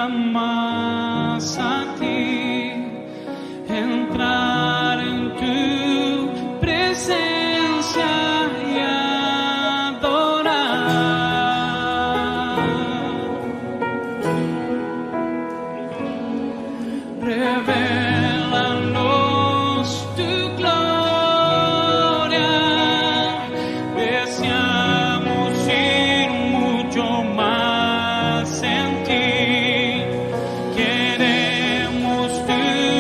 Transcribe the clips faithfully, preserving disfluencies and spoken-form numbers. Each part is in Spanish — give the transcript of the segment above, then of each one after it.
más a ti, entrar en tu presencia y adorar. Revélanos tu gloria, deseamos ir mucho más en ti. Queremos tu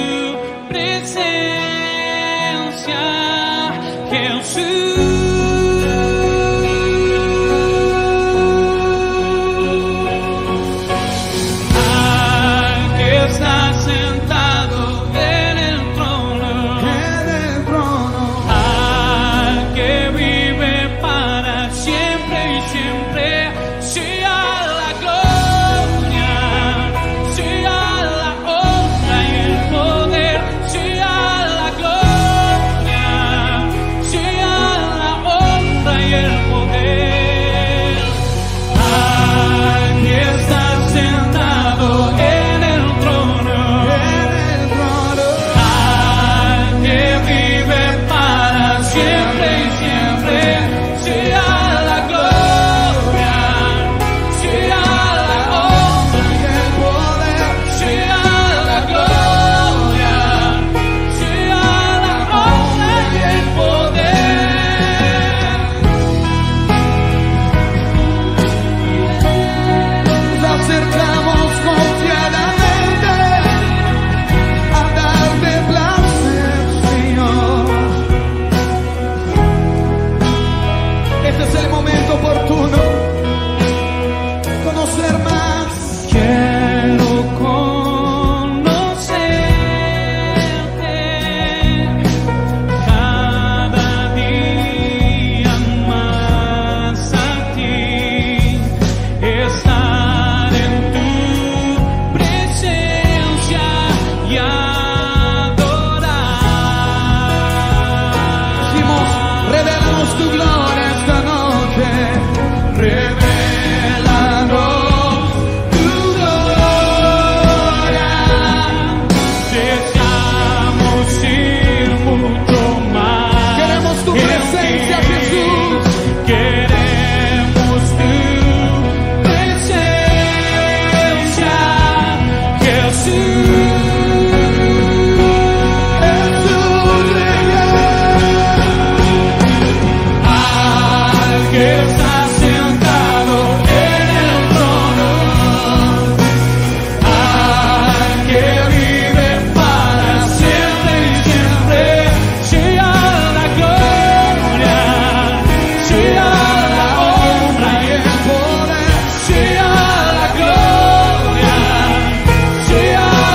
presencia, Jesús. Al que está sentado en el trono, En el trono, al que vive para siempre y siempre, sea la gloria, sea la honra y el poder, sea la gloria, sea la honra y el poder. Al que está sentado en el trono, en el trono, al que vive para siempre y siempre, sea la gloria, sea la honra, y el poder, sea la gloria, sea la honra y el poder. nos acercamos confiadamente a darte placer, Señor. Este es el momento oportuno, conocer más. Quiero conocerte cada día más a ti, estar en tu presencia y adorar. Decimos, revelamos tu gloria esta noche. Revélanos tu gloria. Deseamos ir mucho más. Queremos tu en presencia, ti. Jesús. Queremos tu presencia, Jesús. Al que está sentado en el trono, al que vive para siempre y siempre, sea la gloria, sea la honra y el poder, sea la gloria, sea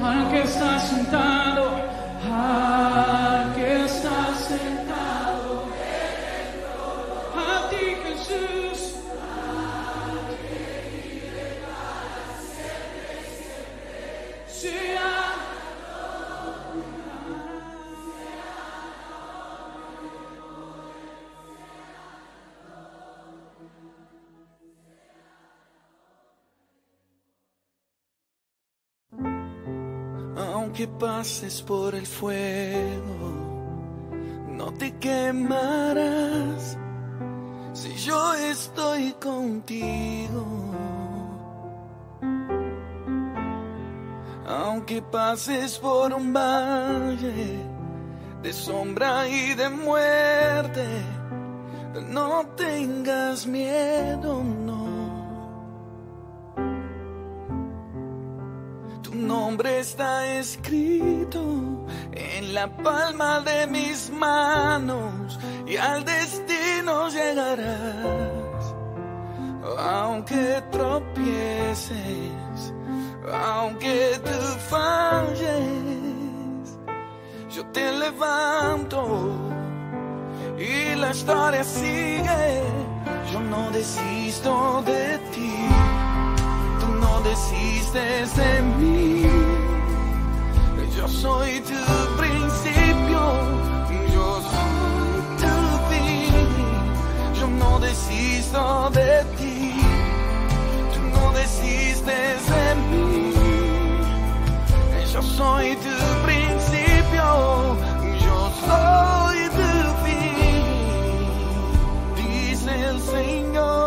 al que está sentado, al que está sentado, a ti Jesús, sea. Aunque pases por el fuego, no te quemarás si yo estoy contigo. Aunque pases por un valle de sombra y de muerte, no tengas miedo, no. Tu nombre está escrito en la palma de mis manos y al destino llegarás. Aunque tropieces, aunque tú falles, yo te levanto y la historia sigue. Yo no desisto de ti, tú no desistes de mí. Yo soy tu principio, yo soy tu fin. Yo no desisto de ti, tú no desistes de mí. Yo soy tu principio, yo soy tu fin, dice el Señor.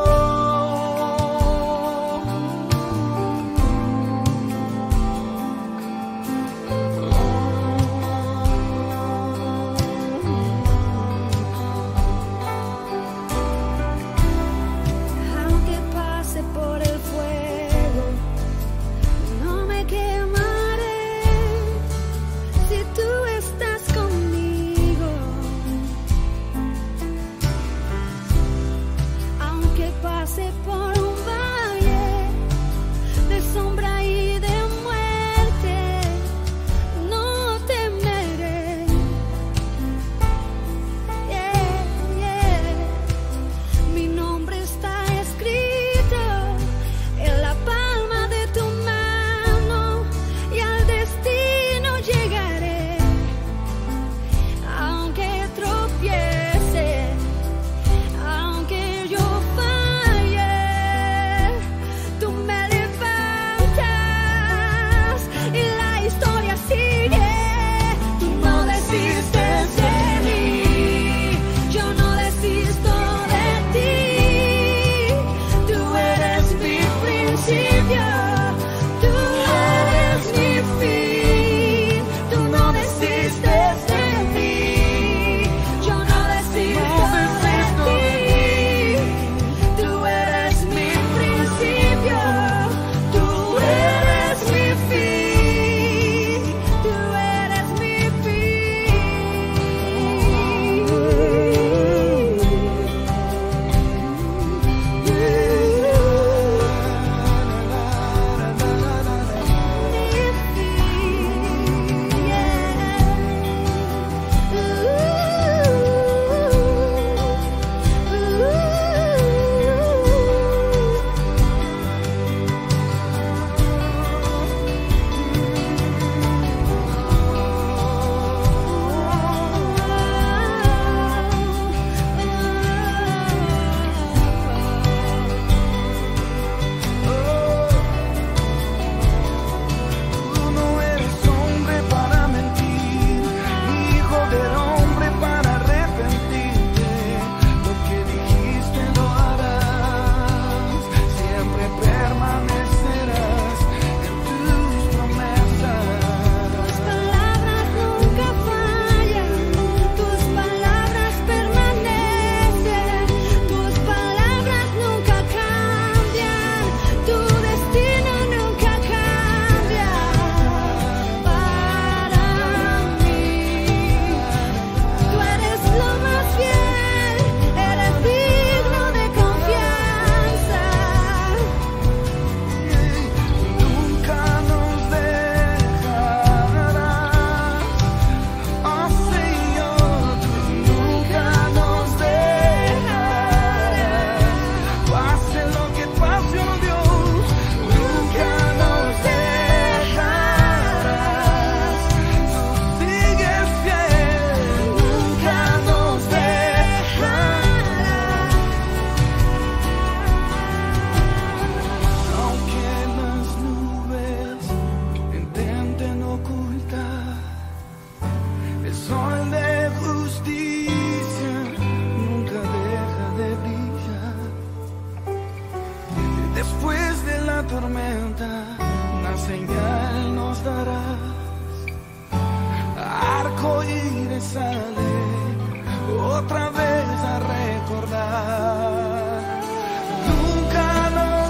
arco iris sale otra vez a recordar. Nunca nos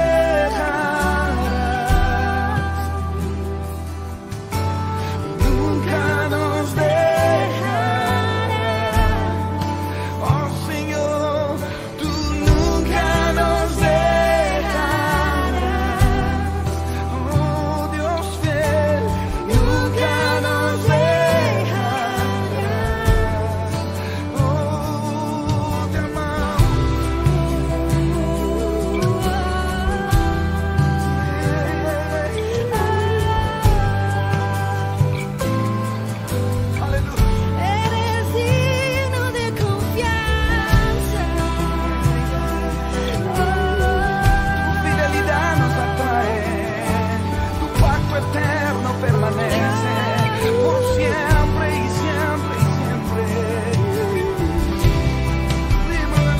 dejarás, nunca nos dejarás. Oh Señor, tú nunca nos dejarás. Oh Dios fiel, nunca nos dejarás. Oh, te amamos. Aleluya. Eres digno de confianza. Tu fidelidad nos atrae, tu pacto eterno permanece por siempre y siempre y siempre. Viva la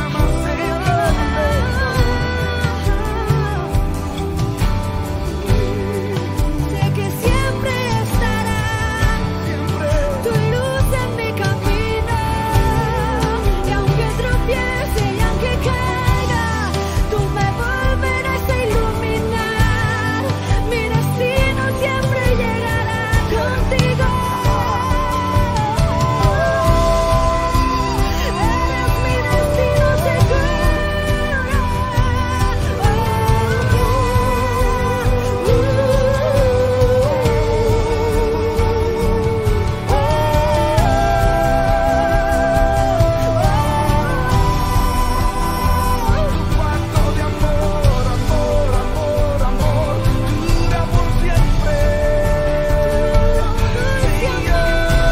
Sé que siempre estarás, siempre. tu luz en mi camino. Y aunque tropiece y aunque caiga, tú me volverás a iluminar. Mi destino siempre llegará contigo. Eres mi destino seguro. Tu pacto de amor, amor, amor, amor, dura por siempre. Señor,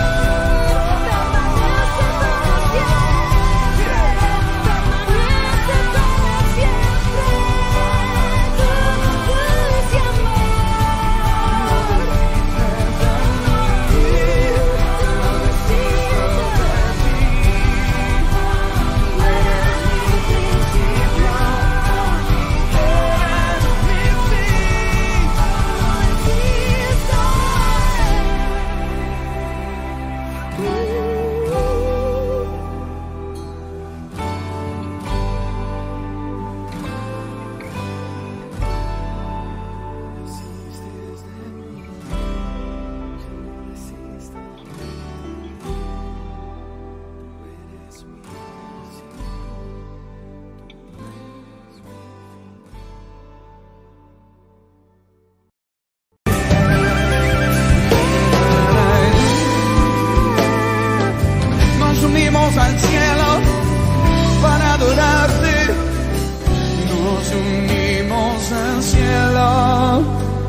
nos unimos al cielo para adorarte. Nos unimos al cielo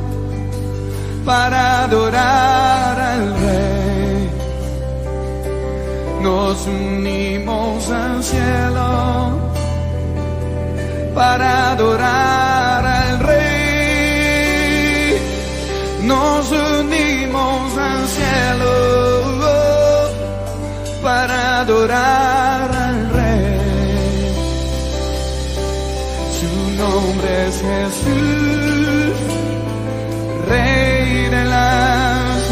para adorar al Rey. Nos unimos al cielo para adorar al Rey. Nos unimos al cielo para adorar al Rey. Su nombre es Jesús, Rey de las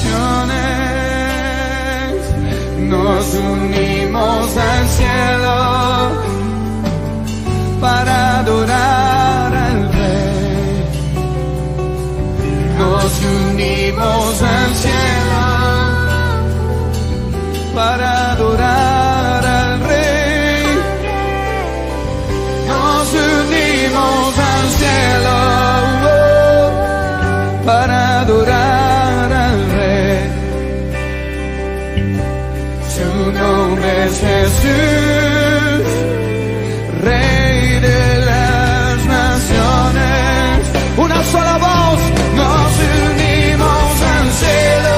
naciones. Nos unimos al cielo para adorar al Rey. Nos unimos al cielo para adorar al Rey. Nos unimos al cielo para adorar al Rey. Su nombre es Jesús, Rey de las naciones. Una sola voz, nos unimos al cielo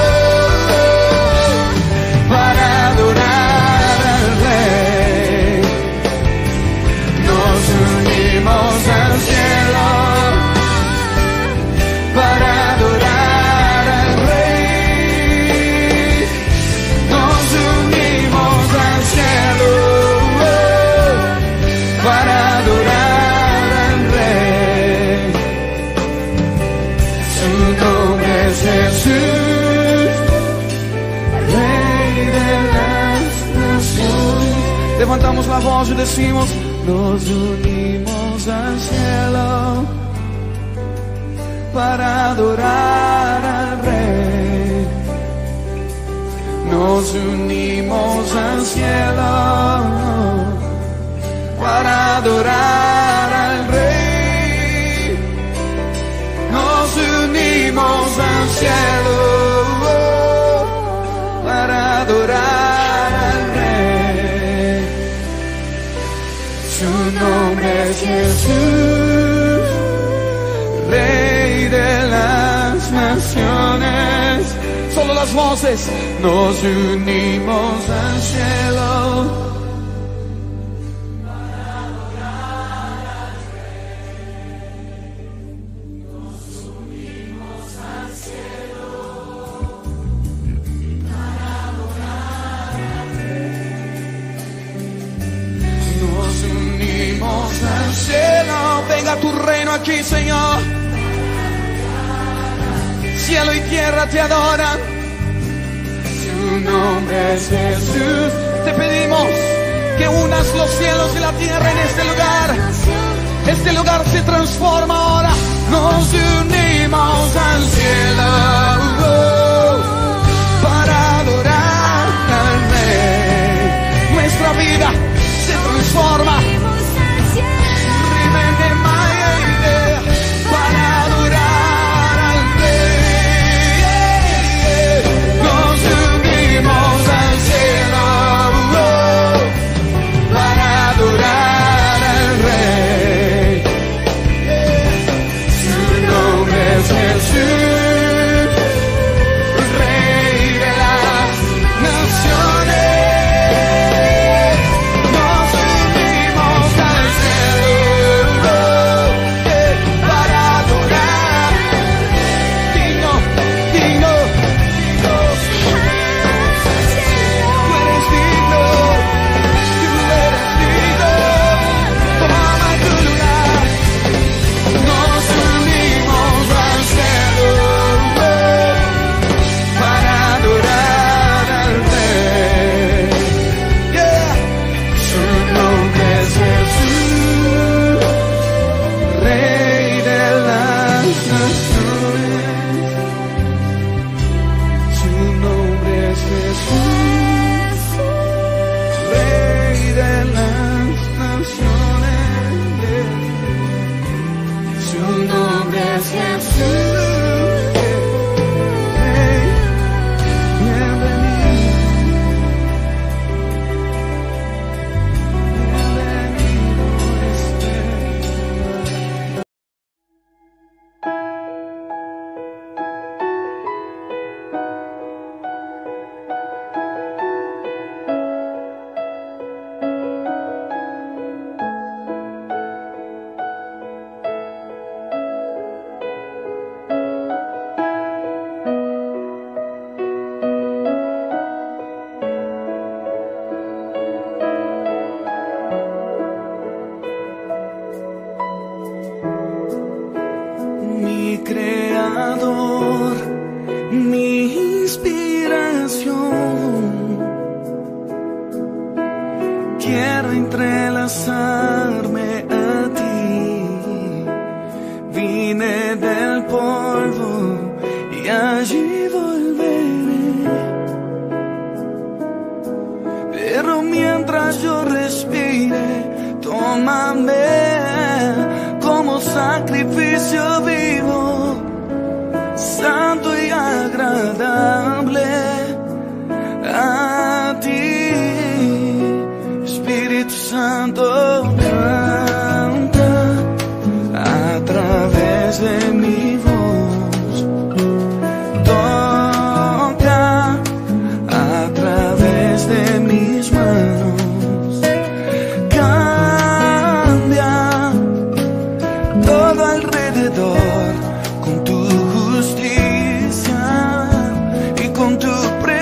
para adorar al Rey. Nos unimos al cielo para adorar al Rey. Nos unimos al cielo Levantamos la voz y decimos, nos unimos al cielo para adorar al Rey. Nos unimos al cielo para adorar al Rey. Nos unimos al cielo para adorar al Rey. Su nombre es Jesús, Rey de las naciones. Solo las voces. Nos unimos al cielo. Venga tu reino aquí, Señor. Cielo y tierra te adoran. Su nombre es Jesús. Te pedimos que unas los cielos y la tierra en este lugar. Este lugar se transforma ahora. Nos unimos al cielo para adorar al Rey. Nuestra vida se transforma. Para adorar al Rey. Nos unimos al cielo para adorar al Rey. Su nombre es Jesús, Rey de las naciones. Nos unimos al cielo.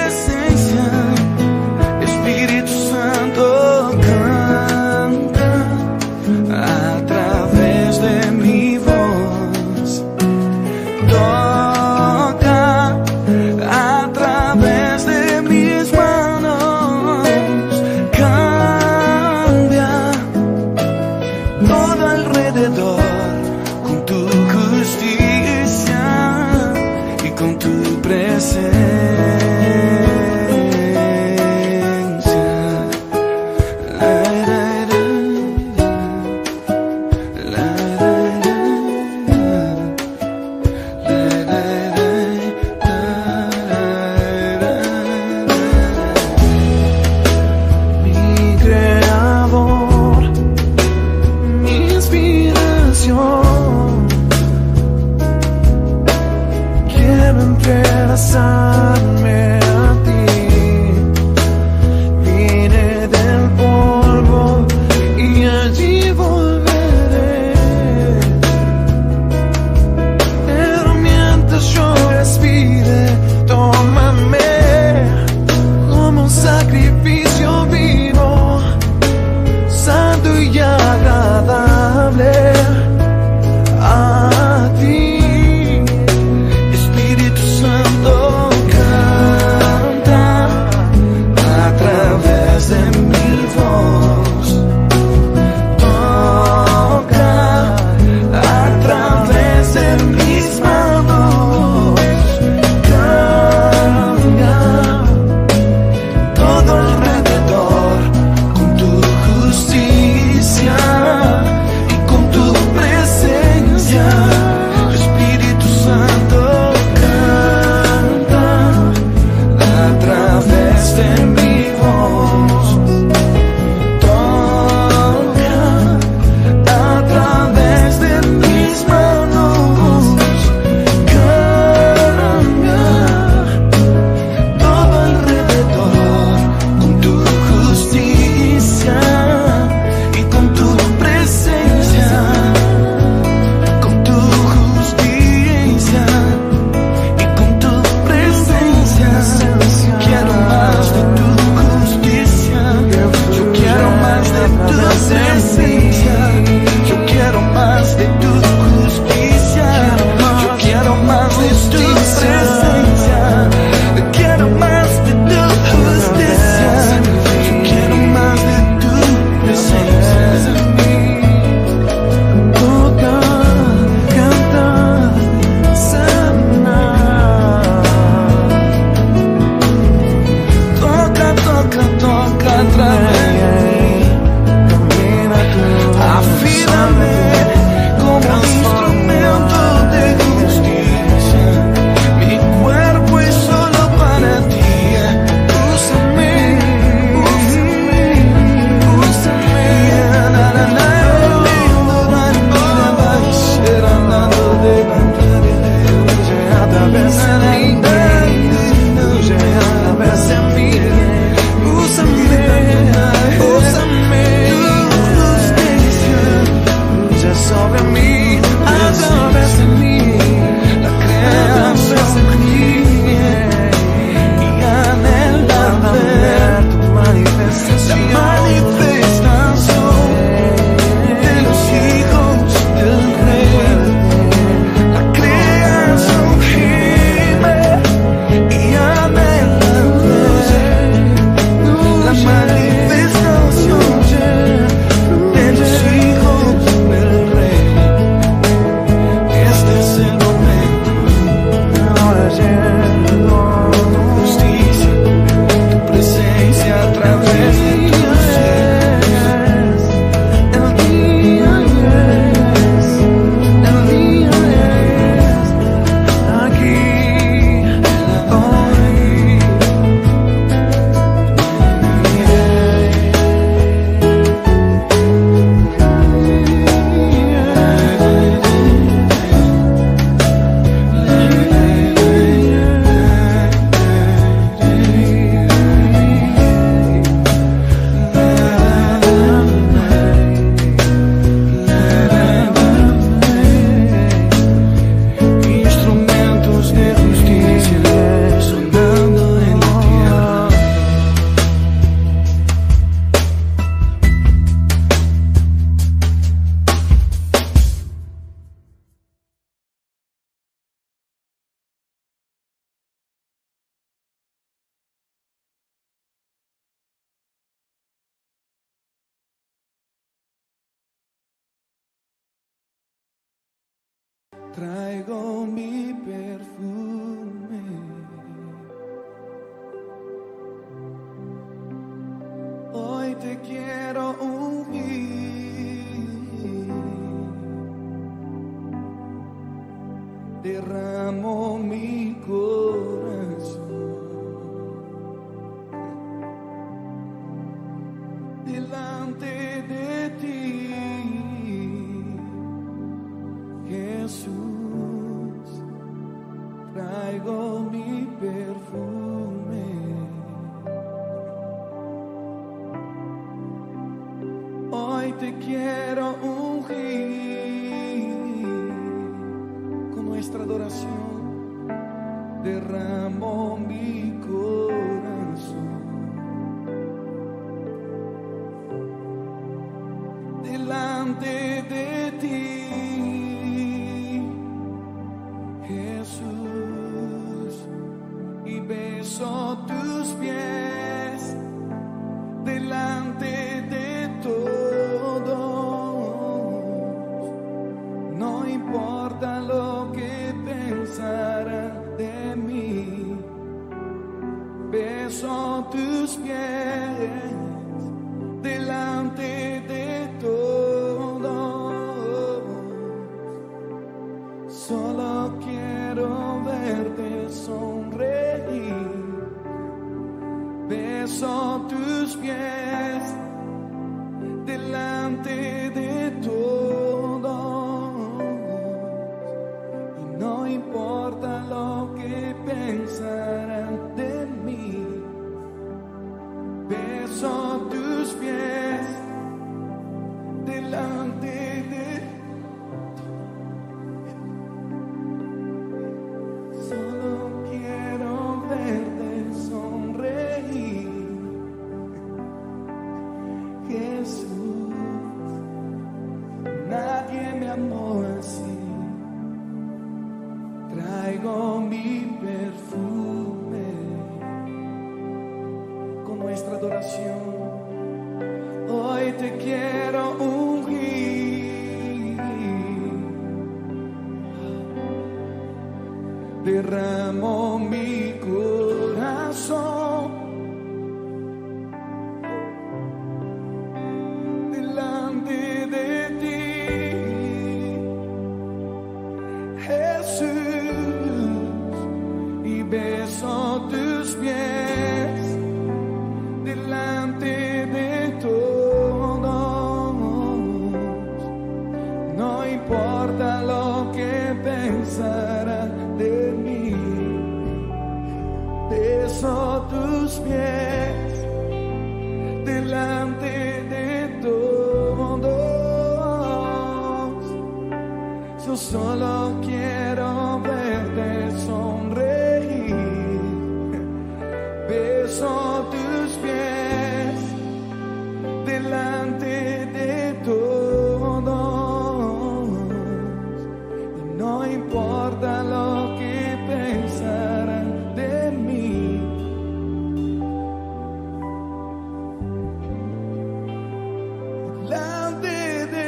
Espíritu Santo, canta. con tu presencia. Abrazarme a ti, vine del polvo y allí volveré. Pero mientras yo respire, tómame como un sacrificio vivo, santo y agradable a ti. Traigo mi perfume quiero ungir con nuestra adoración. Derramo mi corazón delante de ti, Jesús, y beso tus pies delante de todos. No importa lo que pensarán de mí, beso tus pies delante de todos. Solo quiero verte sonreír, beso tus pies delante de todos. Y no importa lo que pensarán de mí, beso tus pies delante de todos. Solo quiero verte sonreír, Jesús. Nadie me amó así. Traigo mi perfume con nuestra adoración. Hoy te quiero ungir. Derramo mi corazón delante de ti, Jesús, y beso tus pies delante de todos. No importa lo que pensarán de mí, beso tus pies delante de todos. Yo solo quiero verte sonreír, beso tus pies delante de todos. Y no importa lo que pensarán de mí, delante de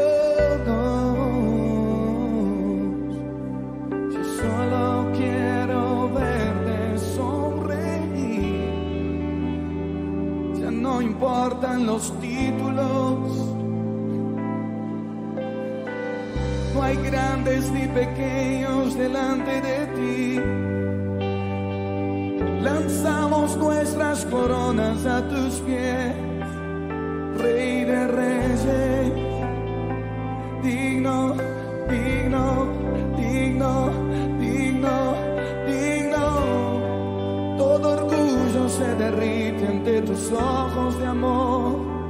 todos. Yo solo quiero verte sonreír. Ya no importan los títulos, no hay grandes ni pequeños delante de ti. Lanzamos nuestras coronas a tus pies, Rey de Reyes, digno, digno, digno, digno, digno. Todo orgullo se derrite ante tus ojos de amor.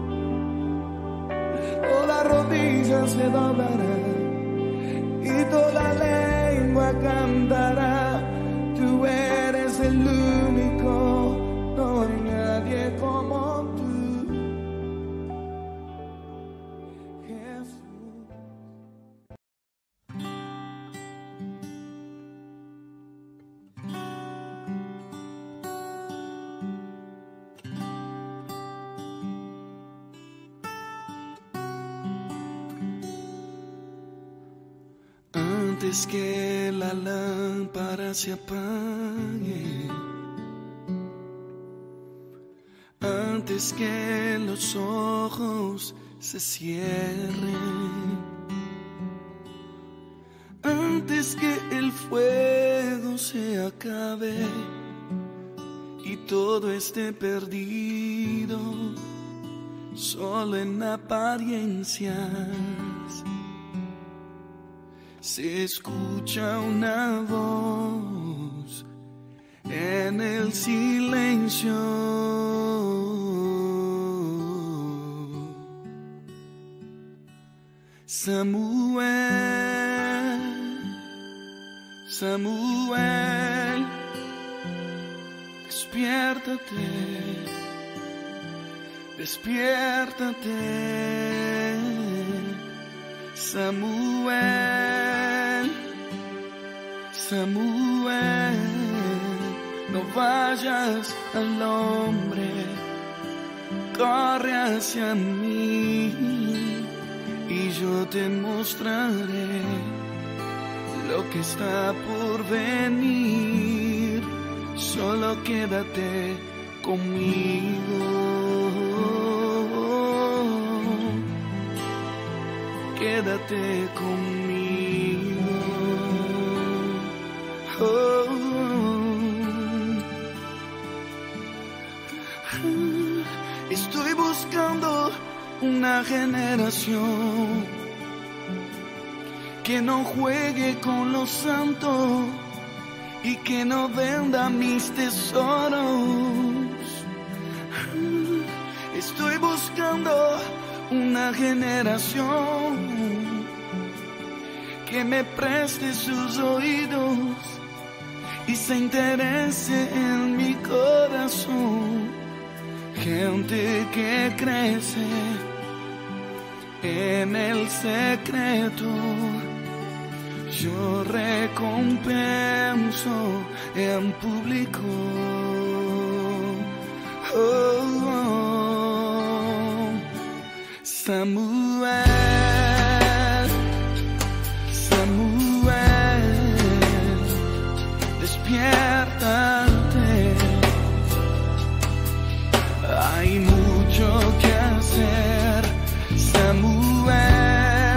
Toda rodilla se doblará y toda lengua cantará. Tú eres el único, no hay nadie como tú, Jesús. Antes que la lámpara se apague, antes que los ojos se cierren, antes que el fuego se acabe y todo esté perdido, solo en apariencias. Se escucha una voz en el silencio. Samuel, Samuel, despiértate, despiértate, Samuel, Samuel, no vayas al hombre, corre hacia mí y yo te mostraré lo que está por venir. Solo quédate conmigo, quédate conmigo. Oh. Estoy buscando una generación que no juegue con los santos y que no venda mis tesoros. Estoy buscando una generación que me preste sus oídos y se interese en mi corazón. Gente que crece en el secreto, yo recompenso en público. Oh, oh. Samuel, Samuel, despiértate. Hay mucho que hacer, Samuel,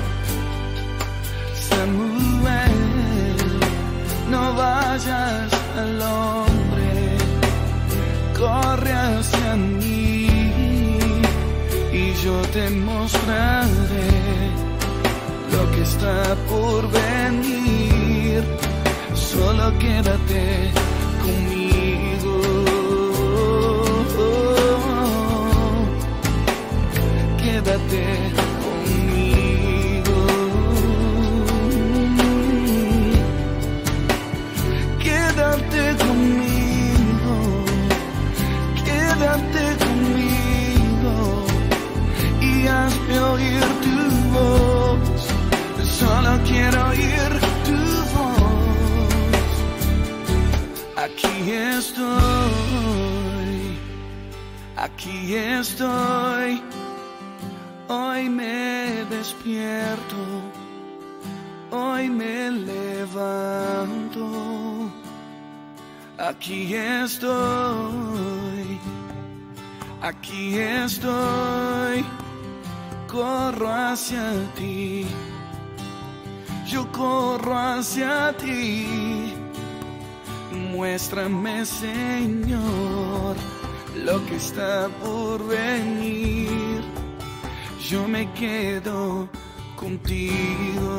Samuel, no vayas al hombre, corre hacia mí y yo te mostraré lo que está por venir. Solo quédate conmigo. Quédate conmigo, quédate conmigo, quédate conmigo y hazme oír tu voz. Solo quiero oír tu voz. Aquí estoy, aquí estoy. Hoy me despierto, hoy me levanto, aquí estoy, aquí estoy, corro hacia ti, yo corro hacia ti, muéstrame, Señor, lo que está por venir. Yo me quedo contigo,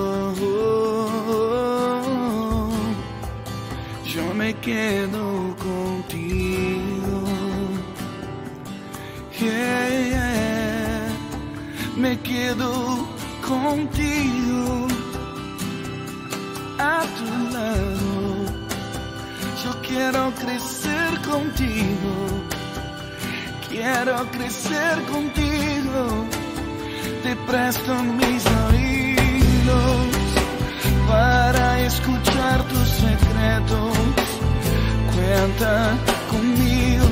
yo me quedo contigo, yeah, yeah. Me quedo contigo, a tu lado, yo quiero crecer contigo, quiero crecer contigo. Te presto mis oídos para escuchar tus secretos. Cuenta conmigo,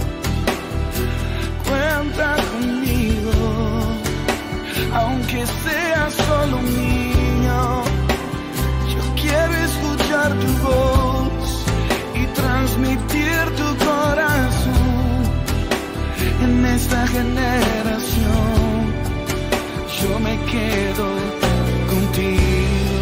cuenta conmigo, aunque sea solo un niño. Yo quiero escuchar tu voz y transmitir tu corazón en esta generación. Yo me quedo contigo.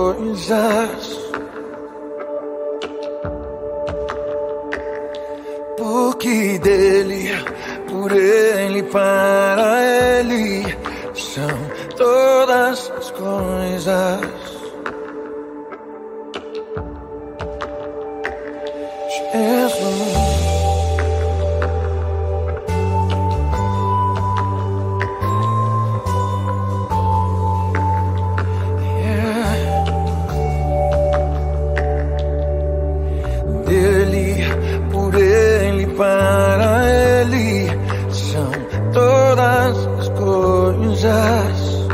coisas. Porque dele, por ele, para ele, são todas as coisas. Jesus. Para ele são todas as coisas.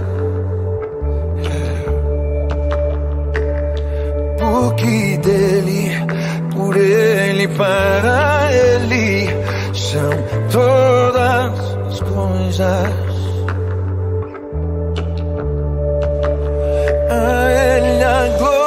Porque dele, por ele, para ele são todas as coisas. A ele a glória.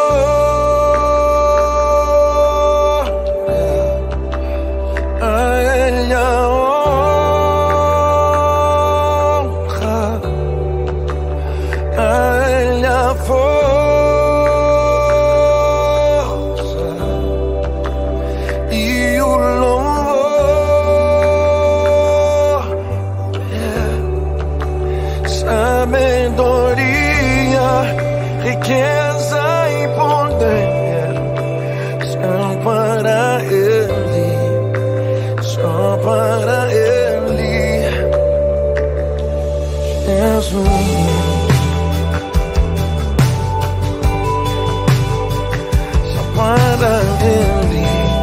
Riqueza e poder são para ele, só para ele, Jesus. Só para ele,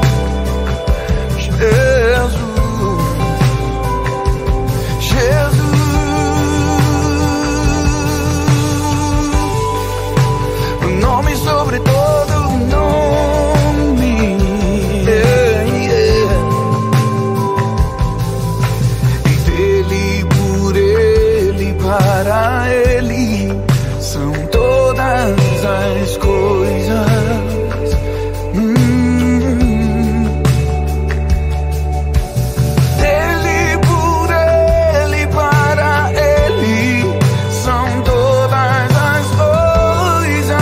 Jesus, Jesus. Sobre todo nome, yeah, yeah. E dele, por ele, para ele são todas as coisas. Hum. Dele, por ele, para ele são todas as coisas.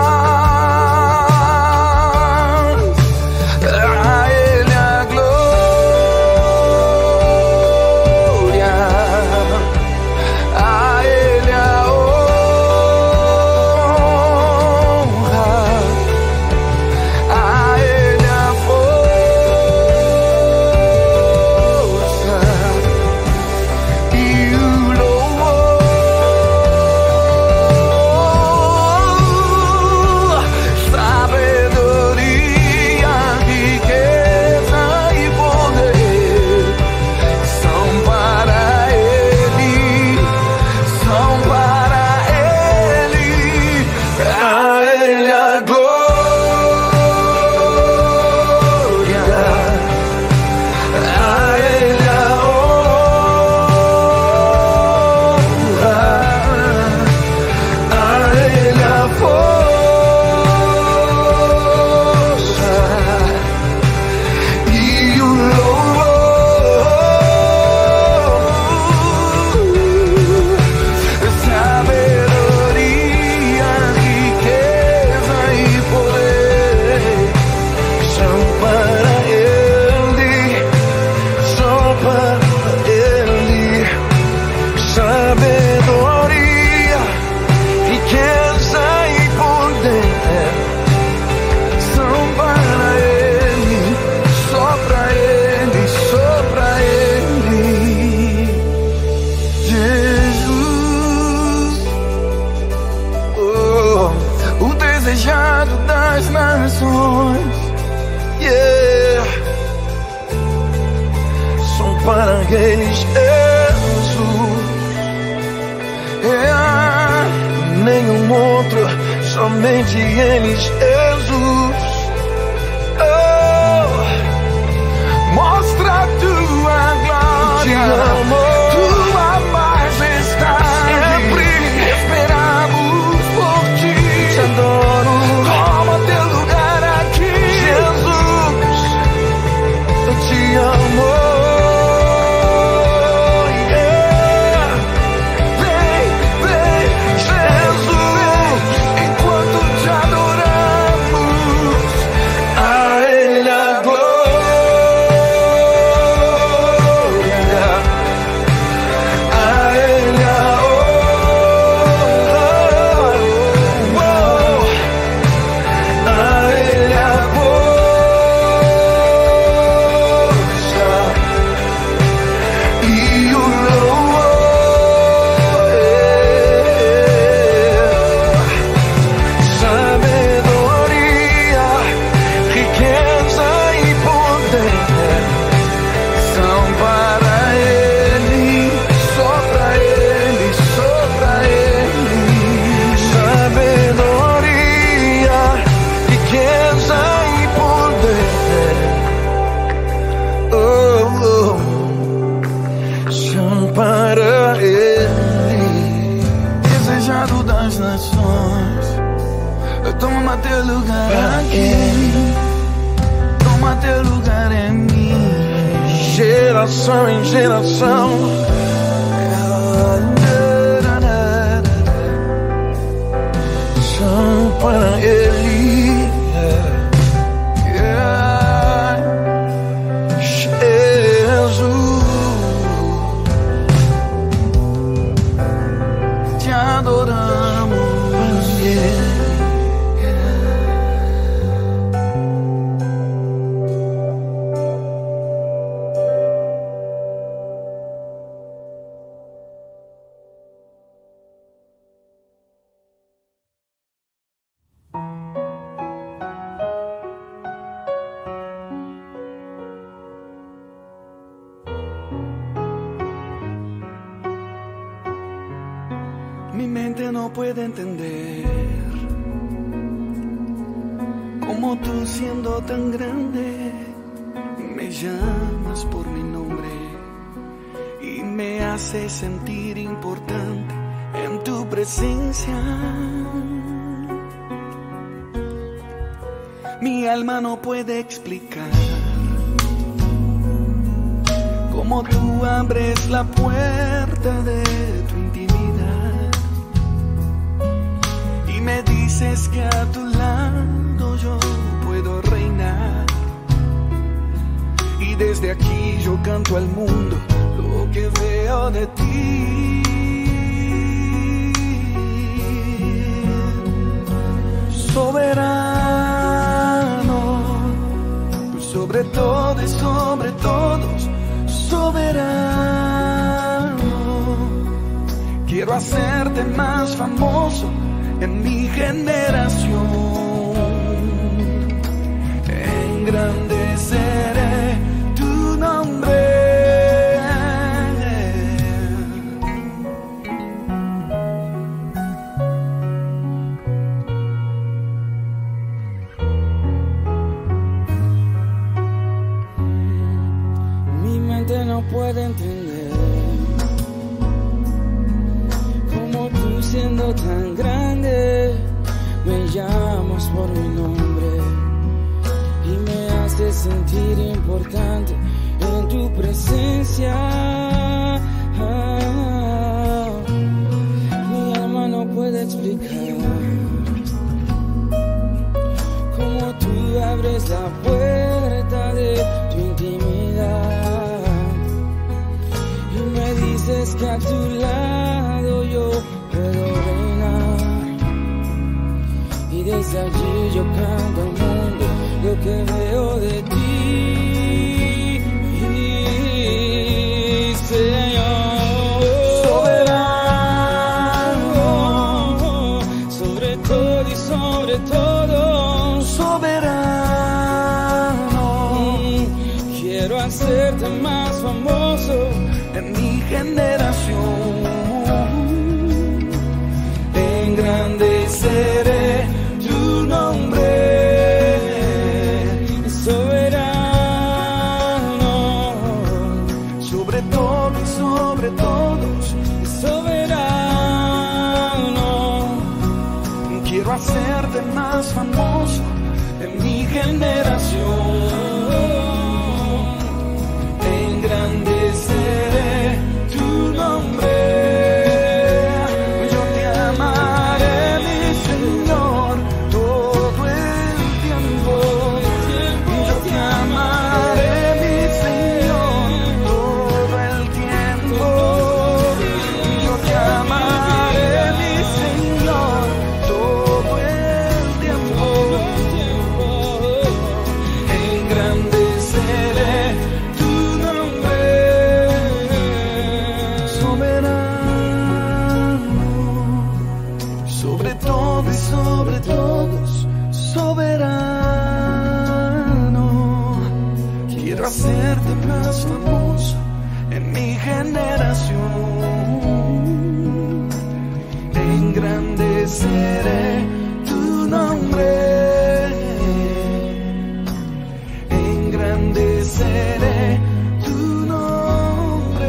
Desejado das nações, yeah. São para eles Jesus, yeah. Nenhum outro, somente eles Jesus. Oh, mostra a tua glória, te amo, tua majestade. Sempre esperamos por ti, te adoro. Toma teu lugar aqui, Jesus, eu te amo. Yeah. Vem, vem, Jesus, enquanto te adoro. tómate el lugar aquí, tómate el lugar en mí. Geração em geração, são para Ele. Yeah. Jesus, te adoramos. Yeah. Mi mente no puede entender cómo tú, siendo tan grande, me llamas por mi nombre y me haces sentir importante en tu presencia. Mi alma no puede explicar cómo tú abres la puerta de tu intimidad. Me dices que a tu lado yo puedo reinar, y desde aquí yo canto al mundo lo que veo de ti. Soberano, sobre todo y sobre todos, soberano. Quiero hacerte más famoso en mi generación, engrandeceré tu nombre. Mi mente no puede entender cómo tú, siendo tan grande, me llamas por mi nombre y me haces sentir importante en tu presencia. Ah, mi alma no puede explicar cómo tú abres la puerta de tu intimidad y me dices que a tu lado yo puedo reinar, y desde allí yo canto al mundo lo que veo de ti. Señor, soberano, sobre todo y sobre todo, soberano. Quiero hacerte más famoso en mi generación, engrandeceré tu nombre. Soberano, sobre todo y sobre todos, soberano. Quiero hacerte más famoso en mi generación, engrandeceré tu nombre. Hacerte más famoso en mi generación, engrandeceré tu nombre, engrandeceré tu nombre.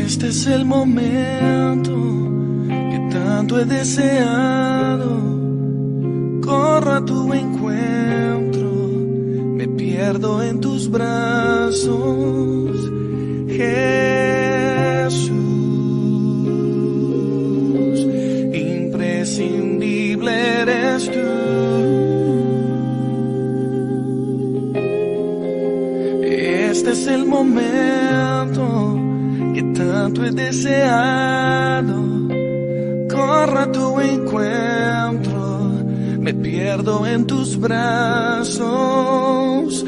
Este es el momento que tanto he deseado. Corro a tu encuentro, me pierdo en tus brazos, Jesús. Imprescindible eres tú. Este es el momento que tanto he deseado. Corro a tu encuentro, me pierdo en tus brazos,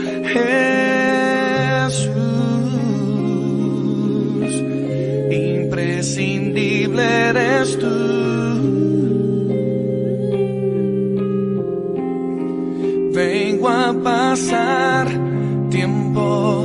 Jesús. Imprescindible eres tú. Vengo a pasar tiempo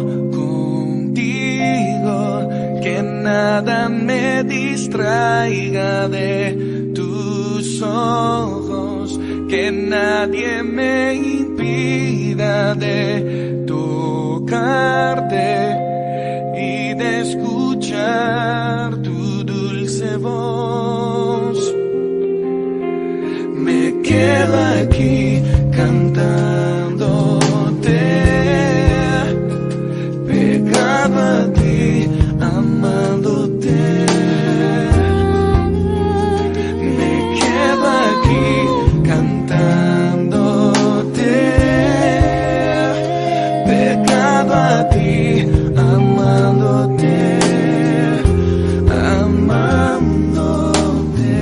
contigo, que nada me distraiga de tus ojos, que nadie me impida de tocarte y de escuchar tu dulce voz. Me quedo aquí cantándote, pegado a ti, amándote. Me quedo aquí cantándote, pegado a ti, amándote, amándote.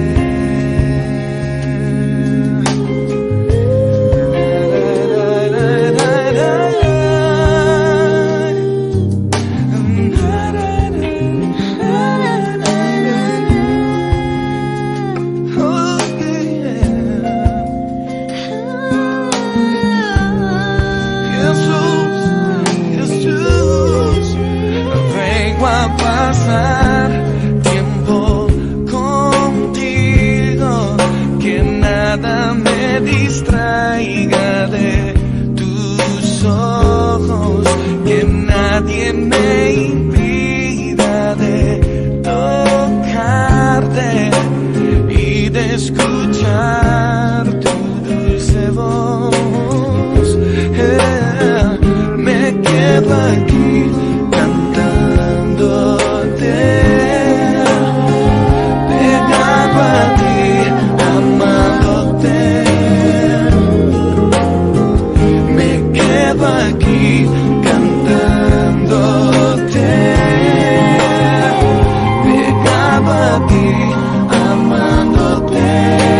Pasar tiempo contigo, que nada me distraiga de tus ojos, que nadie me impida de tocarte y de escuchar tu dulce voz. Eh, me quedo aquí cantándote, pegado a ti, amándote. Me quedo aquí cantándote, pegado a ti, amándote.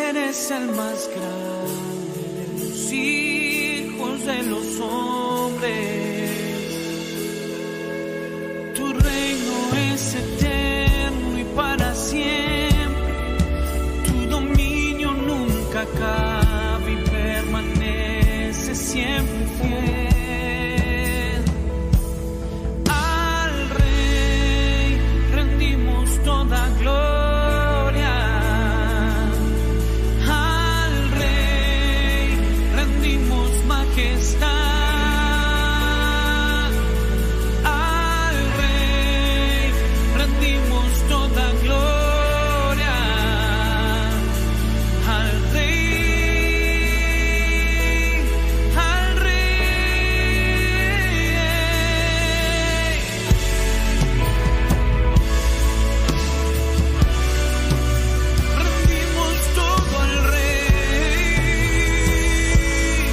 eres el más grande de los hijos de los hombres. Tu reino es eterno y para siempre. Tu dominio nunca acaba y permanece siempre fiel. Al Rey rendimos toda gloria. Al Rey rendimos majestad. Al Rey rendimos toda gloria. Al Rey, al Rey. Rendimos todo al Rey.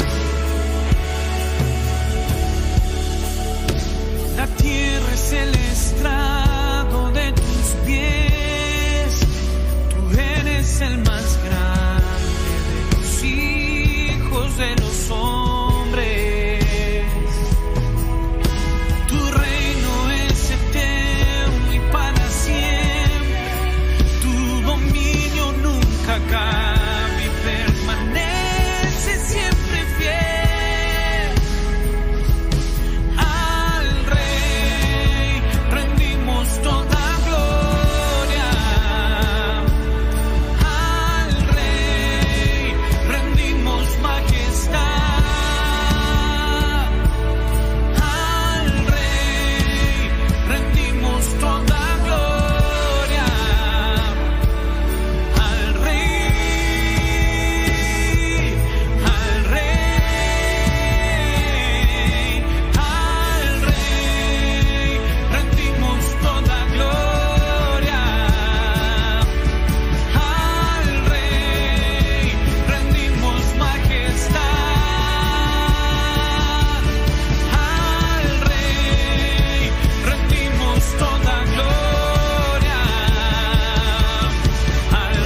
La tierra es el estrado de tus pies. Tú eres el más grande de los hijos de los hombres. Tu reino es eterno y para siempre. Tu dominio nunca acaba y permanece siempre fiel. Al Rey rendimos toda gloria. Al Rey rendimos majestad. Al Rey rendimos toda gloria. Al Rey, al Rey, al Rey rendimos toda gloria. Al Rey rendimos majestad. Al Rey rendimos toda gloria. Al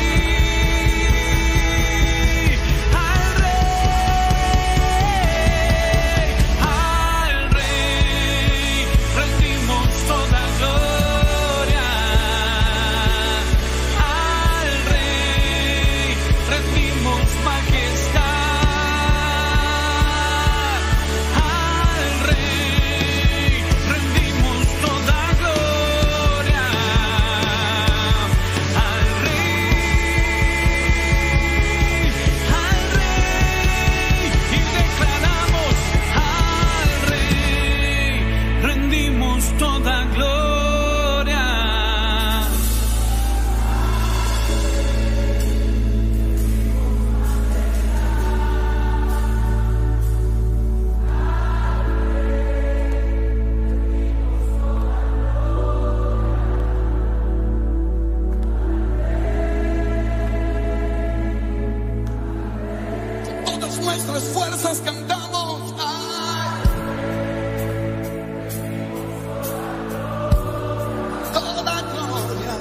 Rey, al Rey, al Rey rendimos toda gloria. Al Rey rendimos majestad. Al Rey rendimos toda gloria. Al Rey, al Rey, y declaramos: al Rey rendimos toda gloria. Todas nuestras fuerzas cantamos. Ay. Toda gloria.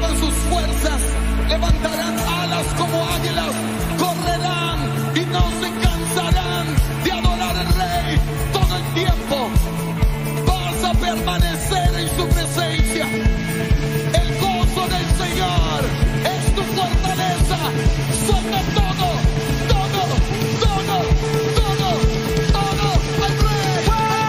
renovarán sus fuerzas, levantarán alas como águilas, correrán y no se cansarán de adorar al Rey todo el tiempo. Vas a permanecer en su presencia. El gozo del Señor es tu fortaleza. Suelta todo, todo, todo, todo, todo al Rey.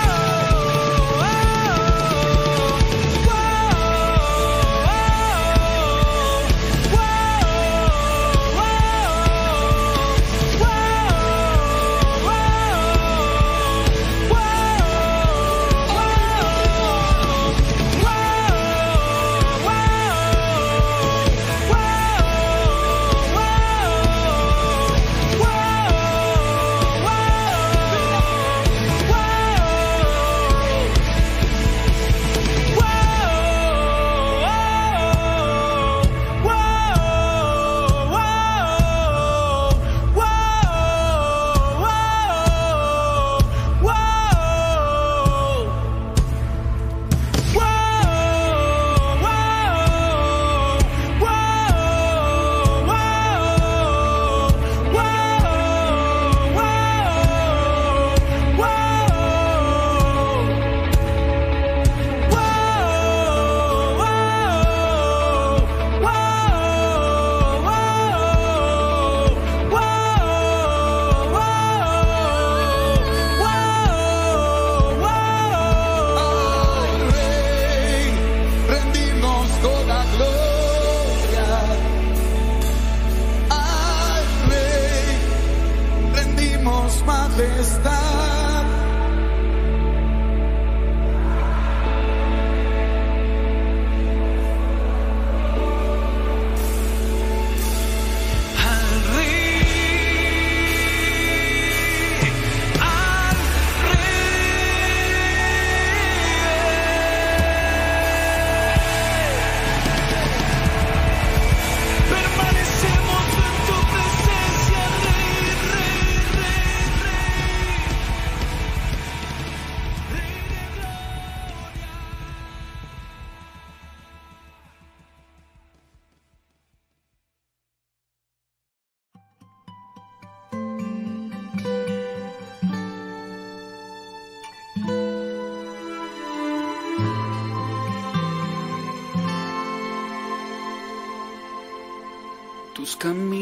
Tus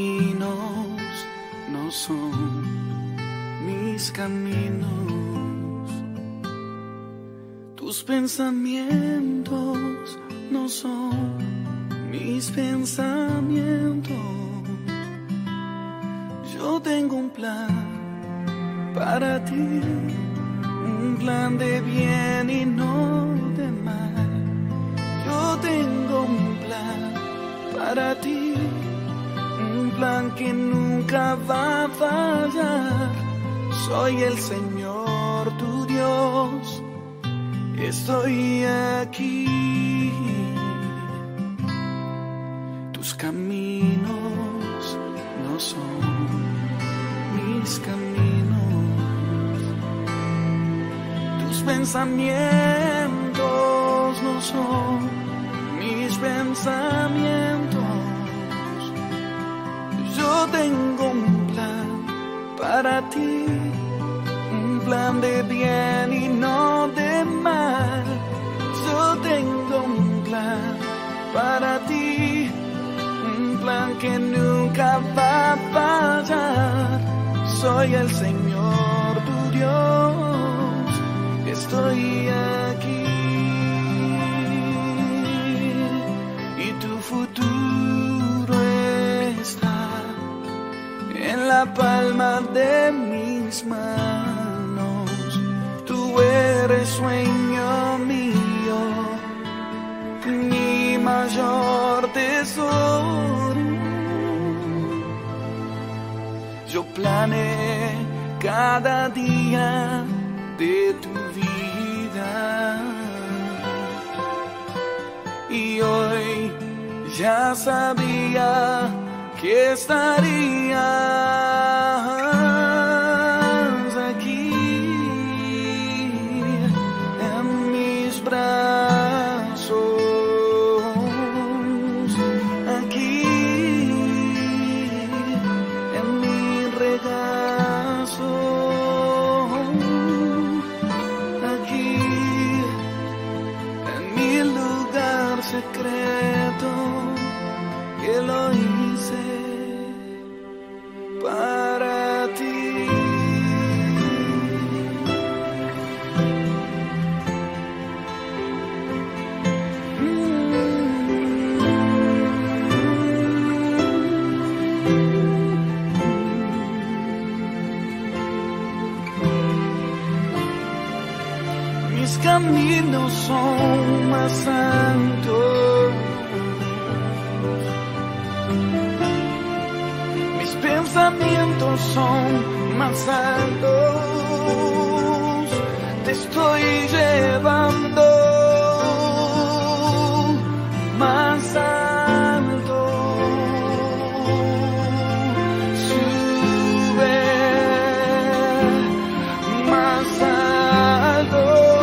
caminos no son mis caminos, tus pensamientos no son mis pensamientos. Yo tengo un plan para ti, un plan de bien y no de mal. Yo tengo un plan para ti, un plan que nunca va a fallar. Soy el Señor tu Dios, estoy aquí. Tus caminos no son mis caminos, tus pensamientos no son mis pensamientos. Yo tengo un plan para ti, un plan de bien y no de mal. Yo tengo un plan para ti, un plan que nunca va a fallar. Soy el Señor tu Dios, estoy aquí. Y tu futuro está en la palma de mis manos. Tú eres sueño mío, mi mayor tesoro. Yo planeé cada día de tu vida y hoy ya sabía que estarías aquí en mis brazos. mis caminos son más santos, mis pensamientos son más altos, te estoy llevando más alto, sube más alto,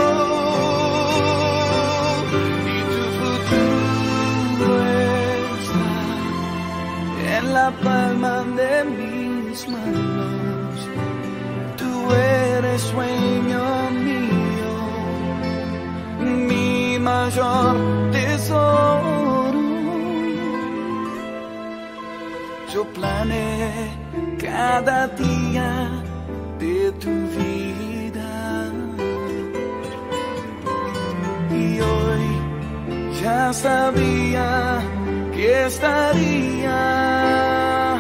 y tu futuro está en la palma de mis manos. Tú eres sueño mío, mi mayor tesoro. Yo planeé cada día de tu vida y hoy ya sabía que estarías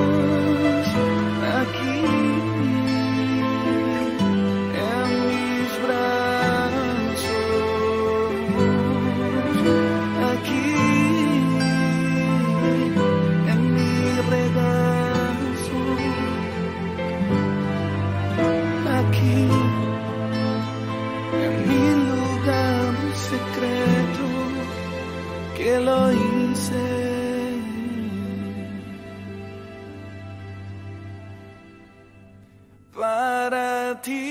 aquí en mis brazos, aquí en mi regazo, aquí en mi lugar secreto que lo hice para ti.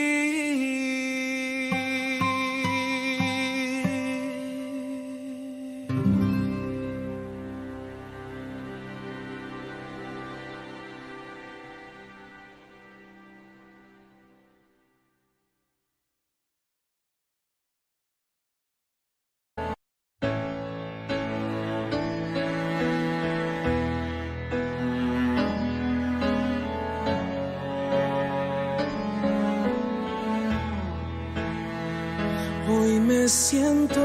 Hoy me siento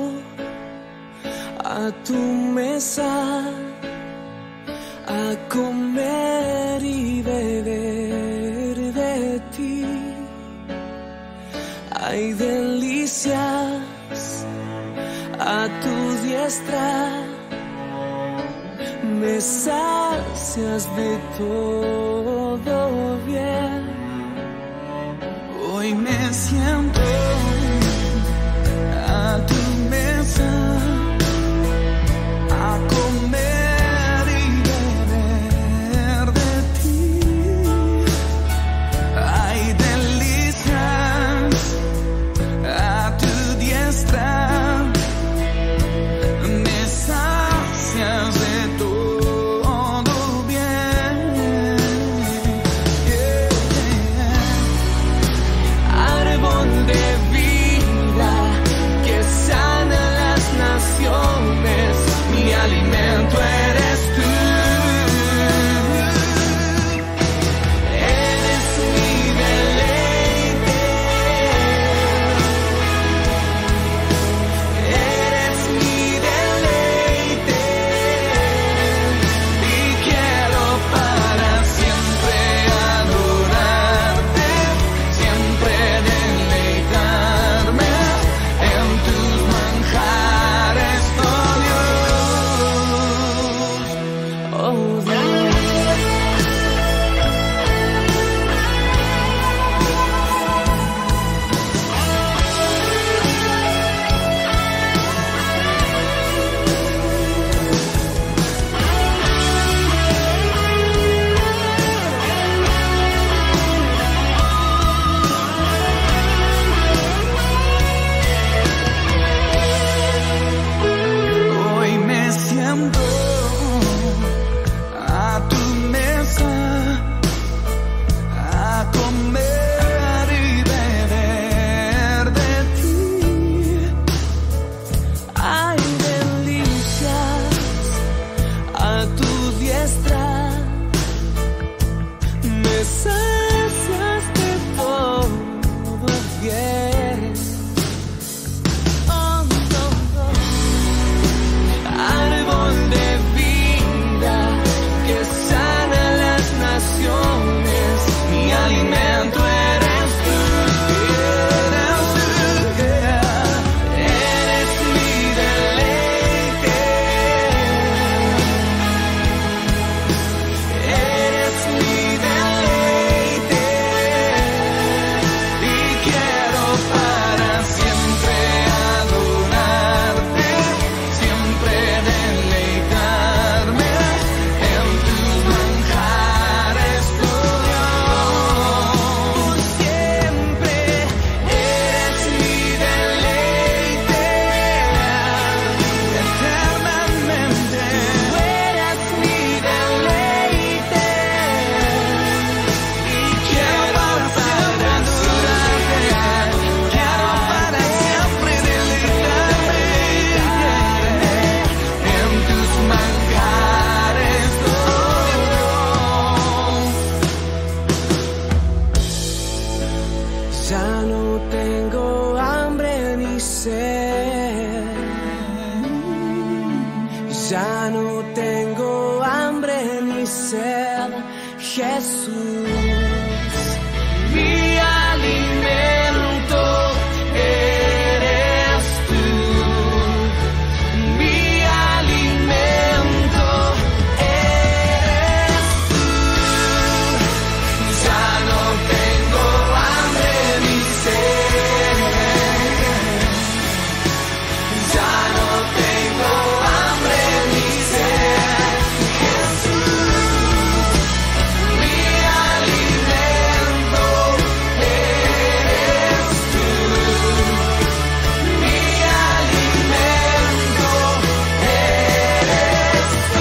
a tu mesa a comer y beber de ti. Hay delicias a tu diestra, me sacias de todo bien. Hoy me siento a tu mesa a comer y beber de ti. Hay delicias a tu diestra, me sacias de todo bien. Yeah. Árbol de Ya no tengo hambre ni sed, Jesús. Mi alimento eres tú. Mi alimento eres tú. Ya no tengo hambre ni sed. Ya no tengo hambre ni sed. Jesús, mi alimento eres tú. Mi alimento eres tú.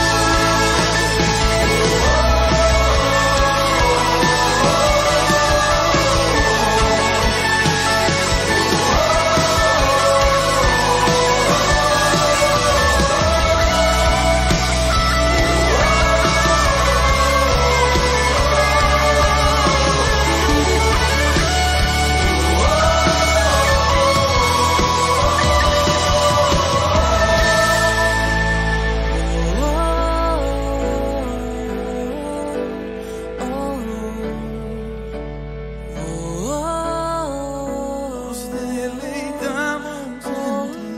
Nos deleitamos en ti.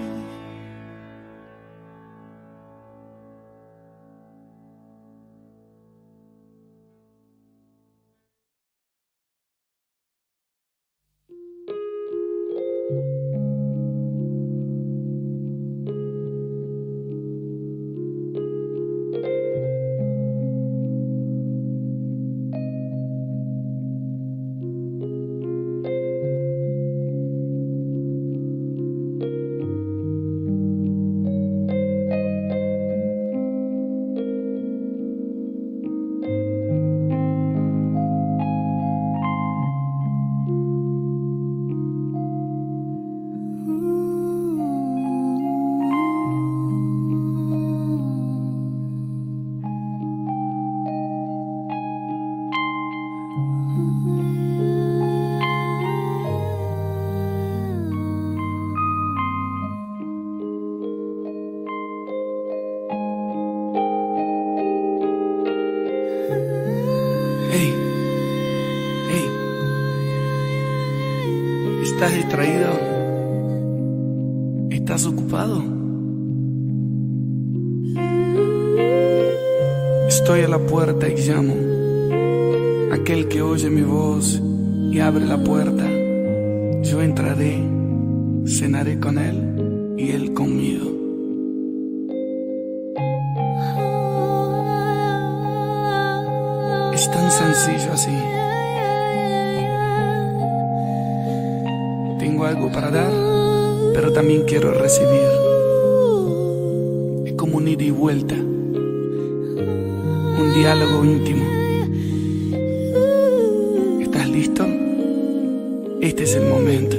Hey, hey, ¿estás distraído? ¿Estás ocupado? Estoy a la puerta y llamo. Aquel que oye mi voz y abre la puerta, yo entraré, cenaré con él y él conmigo. Es tan sencillo así. Tengo algo para dar, pero también quiero recibir. Es como un ida y vuelta, un diálogo íntimo. ¿Estás listo? Este es el momento.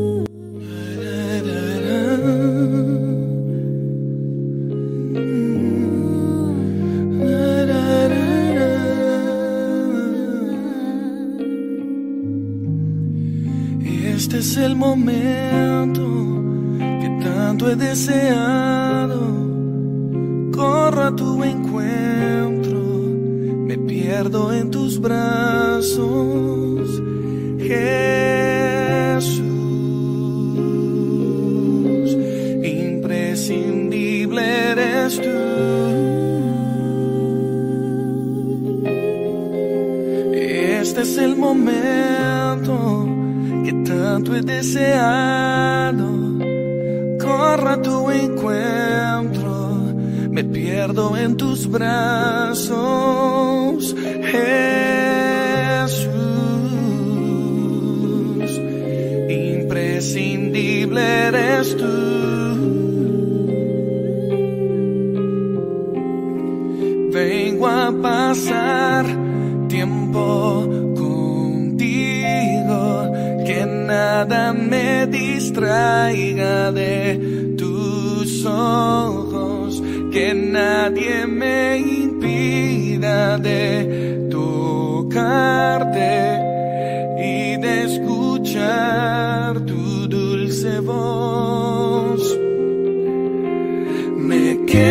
Este es el momento que tanto he deseado. Corro a tu encuentro, me pierdo en tus brazos, Jesús. Imprescindible eres tú. Este es el momento que tanto he deseado. Corro a tu encuentro, me pierdo en tus brazos, Jesús. Imprescindible eres tú. Vengo a pasar tiempo contigo, que nada me distraiga de tus ojos, que nadie me impida de tocarte y de escuchar tu dulce voz. Me quedo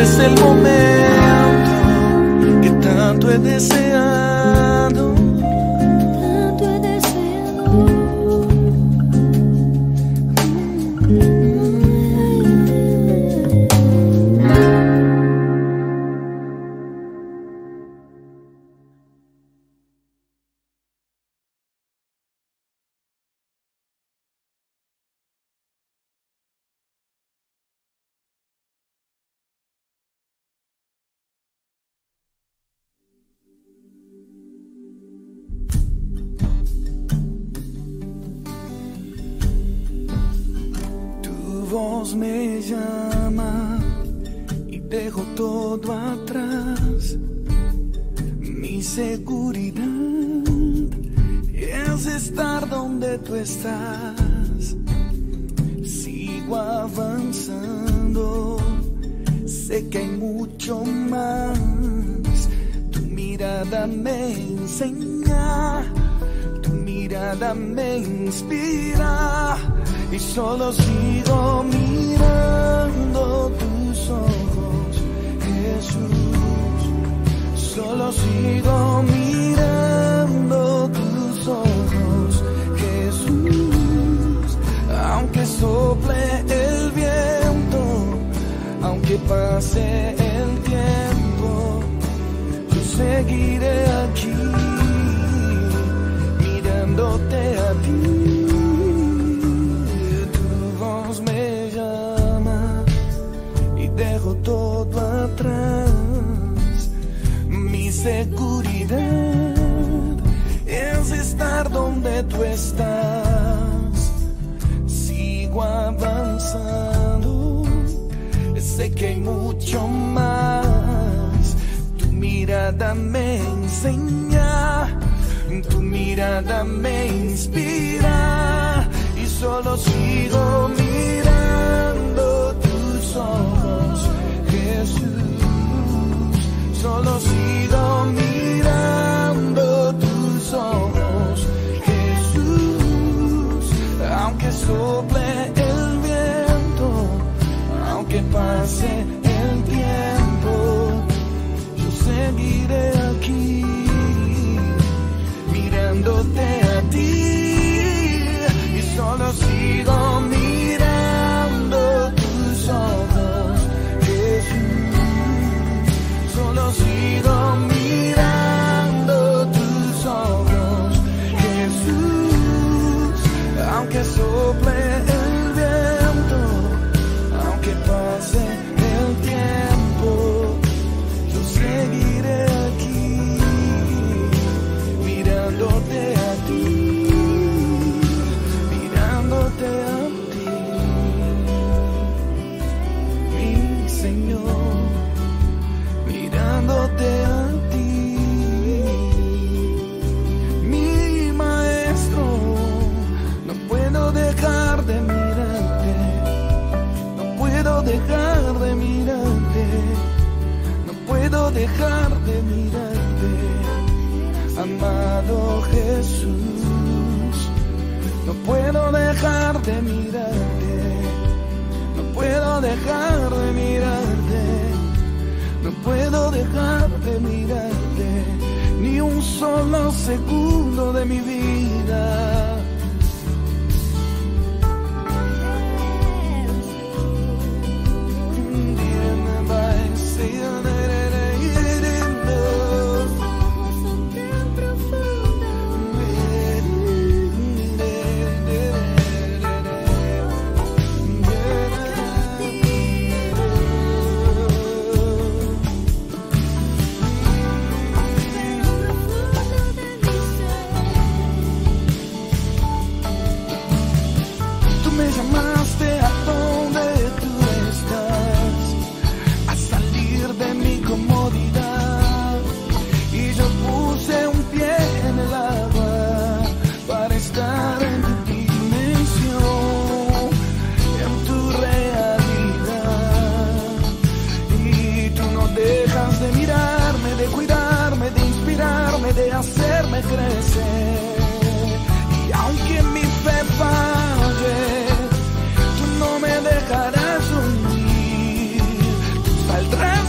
es el momento que tanto he deseado. Tanto he deseado. Voz me llama y dejo todo atrás. Mi seguridad es estar donde tú estás. Sigo avanzando, sé que hay mucho más. Tu mirada me enseña, tu mirada me inspira. Y solo sigo mirando tus ojos, Jesús. Solo sigo mirando tus ojos, Jesús. Aunque sople el viento, aunque pase el tiempo, yo seguiré aquí, mirándote a ti. Me llama y dejo todo atrás. Mi seguridad es estar donde tú estás. Sigo avanzando, sé que hay mucho más. Tu mirada me enseña, tu mirada me inspira. Y solo sigo mirando tus ojos, Jesús. Solo sigo mirando tus ojos, Jesús. Aunque sople el viento, aunque pase el tiempo, yo seguiré aquí, mirándote a ti. Solo sigo mirando tus ojos, Jesús. Solo sigo mirando tus ojos, Jesús. Aunque sople el viento, aunque pase el tiempo, yo seguiré aquí, mirándote a ti. A ti, mi Señor, mirándote a ti, mi Maestro. No puedo dejar de mirarte, no puedo dejar de mirarte, no puedo dejar de mirarte, amado Jesús. No puedo dejar de mirarte, no puedo dejar de mirarte, no puedo dejar de mirarte, ni un solo segundo de mi vida. De hacerme crecer, y aunque mi fe falle, tú no me dejarás hundir, tú saldrás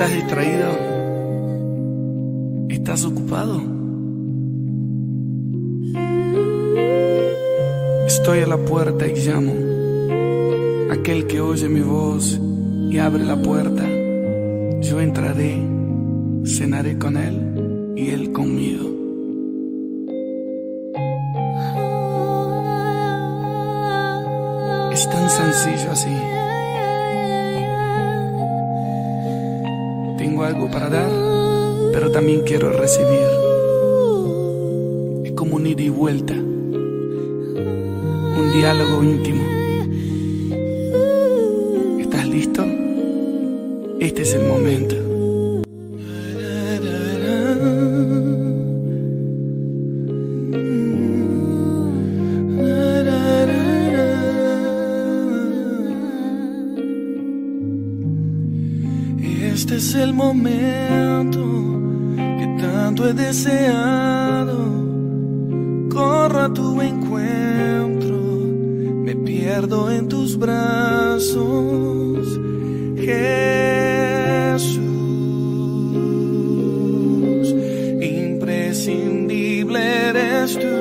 ¿Estás distraído? ¿Estás ocupado? Estoy a la puerta y llamo. Aquel que oye mi voz y abre la puerta, yo entraré, cenaré con él y él conmigo. Es tan sencillo así. Tengo algo para dar, pero también quiero recibir. Es como un ida y vuelta, un diálogo íntimo. ¿Estás listo? Este es el momento. Este es el momento que tanto he deseado. Corro a tu encuentro, me pierdo en tus brazos, Jesús. Imprescindible eres tú.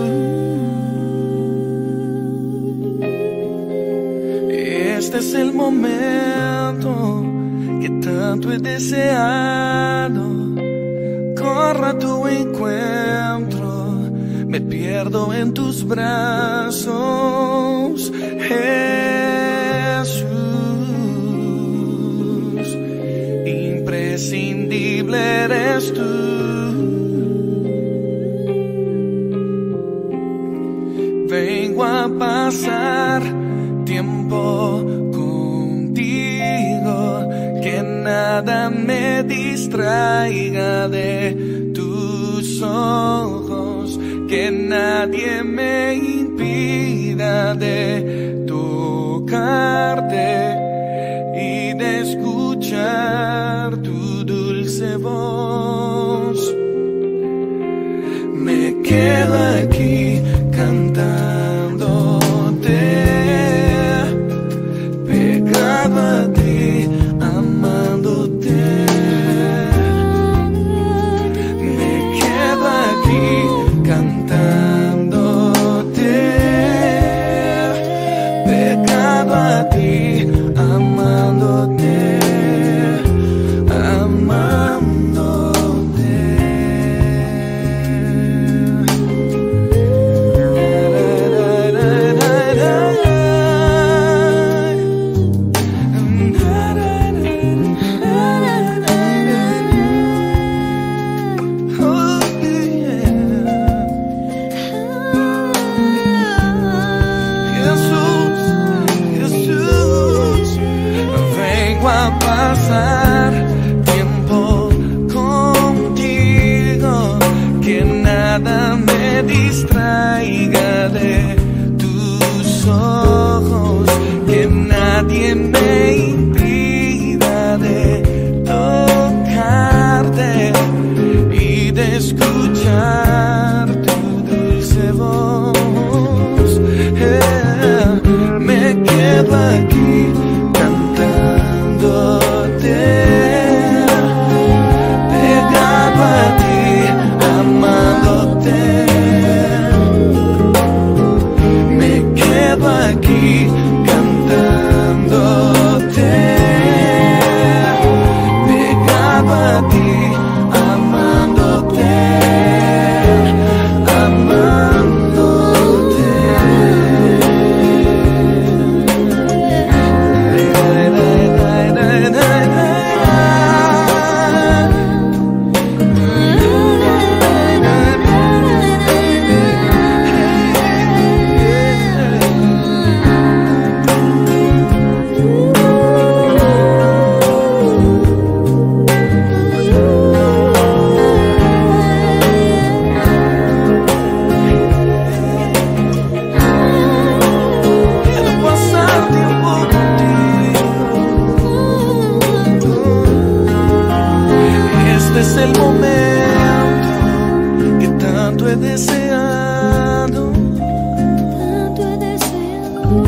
Este es el momento que tanto he deseado. Corro a tu encuentro, me pierdo en tus brazos, Jesús. Imprescindible eres tú. Vengo a pasar tiempo contigo, que nada me distraiga de tus ojos, que nadie me impida de tocarte y de escuchar tu dulce voz. Me quedo aquí cantándote, pegado a ti, amándote. Me quedo aquí cantándote, pegado a ti, amándote, amándote. Pasar tiempo contigo, que nada me distraiga de tus ojos, que nadie me impida de tocarte y de escuchar tu dulce voz. Yeah. Me quedo aquí pegado a ti, amándote. Me quedo aquí cantándote, pegado a ti, amándote, amándote. Este es el momento que tanto he deseado. Tanto he deseado.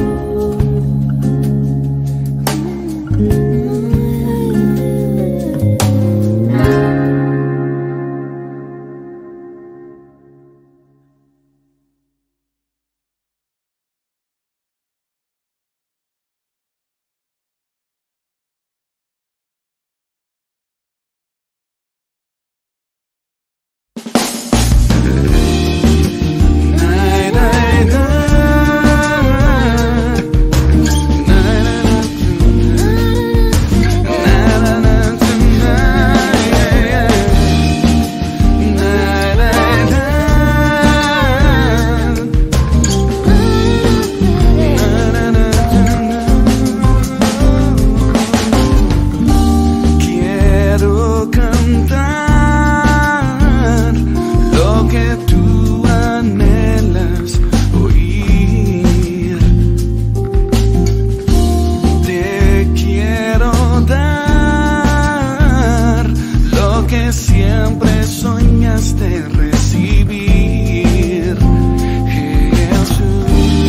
que siempre soñaste recibir, Jesús.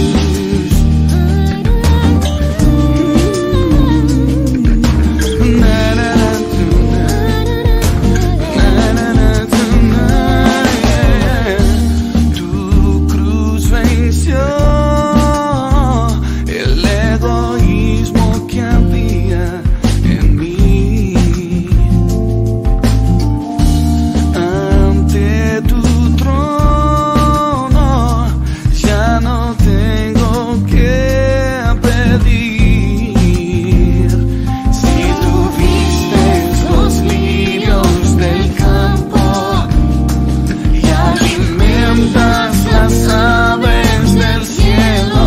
Na, na, na, tu, na. Na, na, na, tu, na, yeah. Tu cruz venció el egoísmo que había en mí. Ante tu trono ya no tengo que pedir. Si tú vistes los lirios del campo y alimentas las aves del cielo,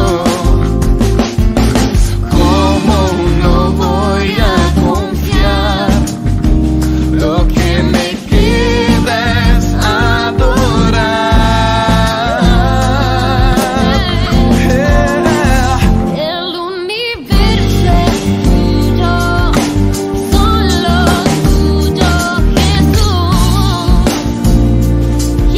¿cómo no voy a confiar? Lo que me queda es adorar. Yeah. El universo es tuyo, solo tuyo, Jesús.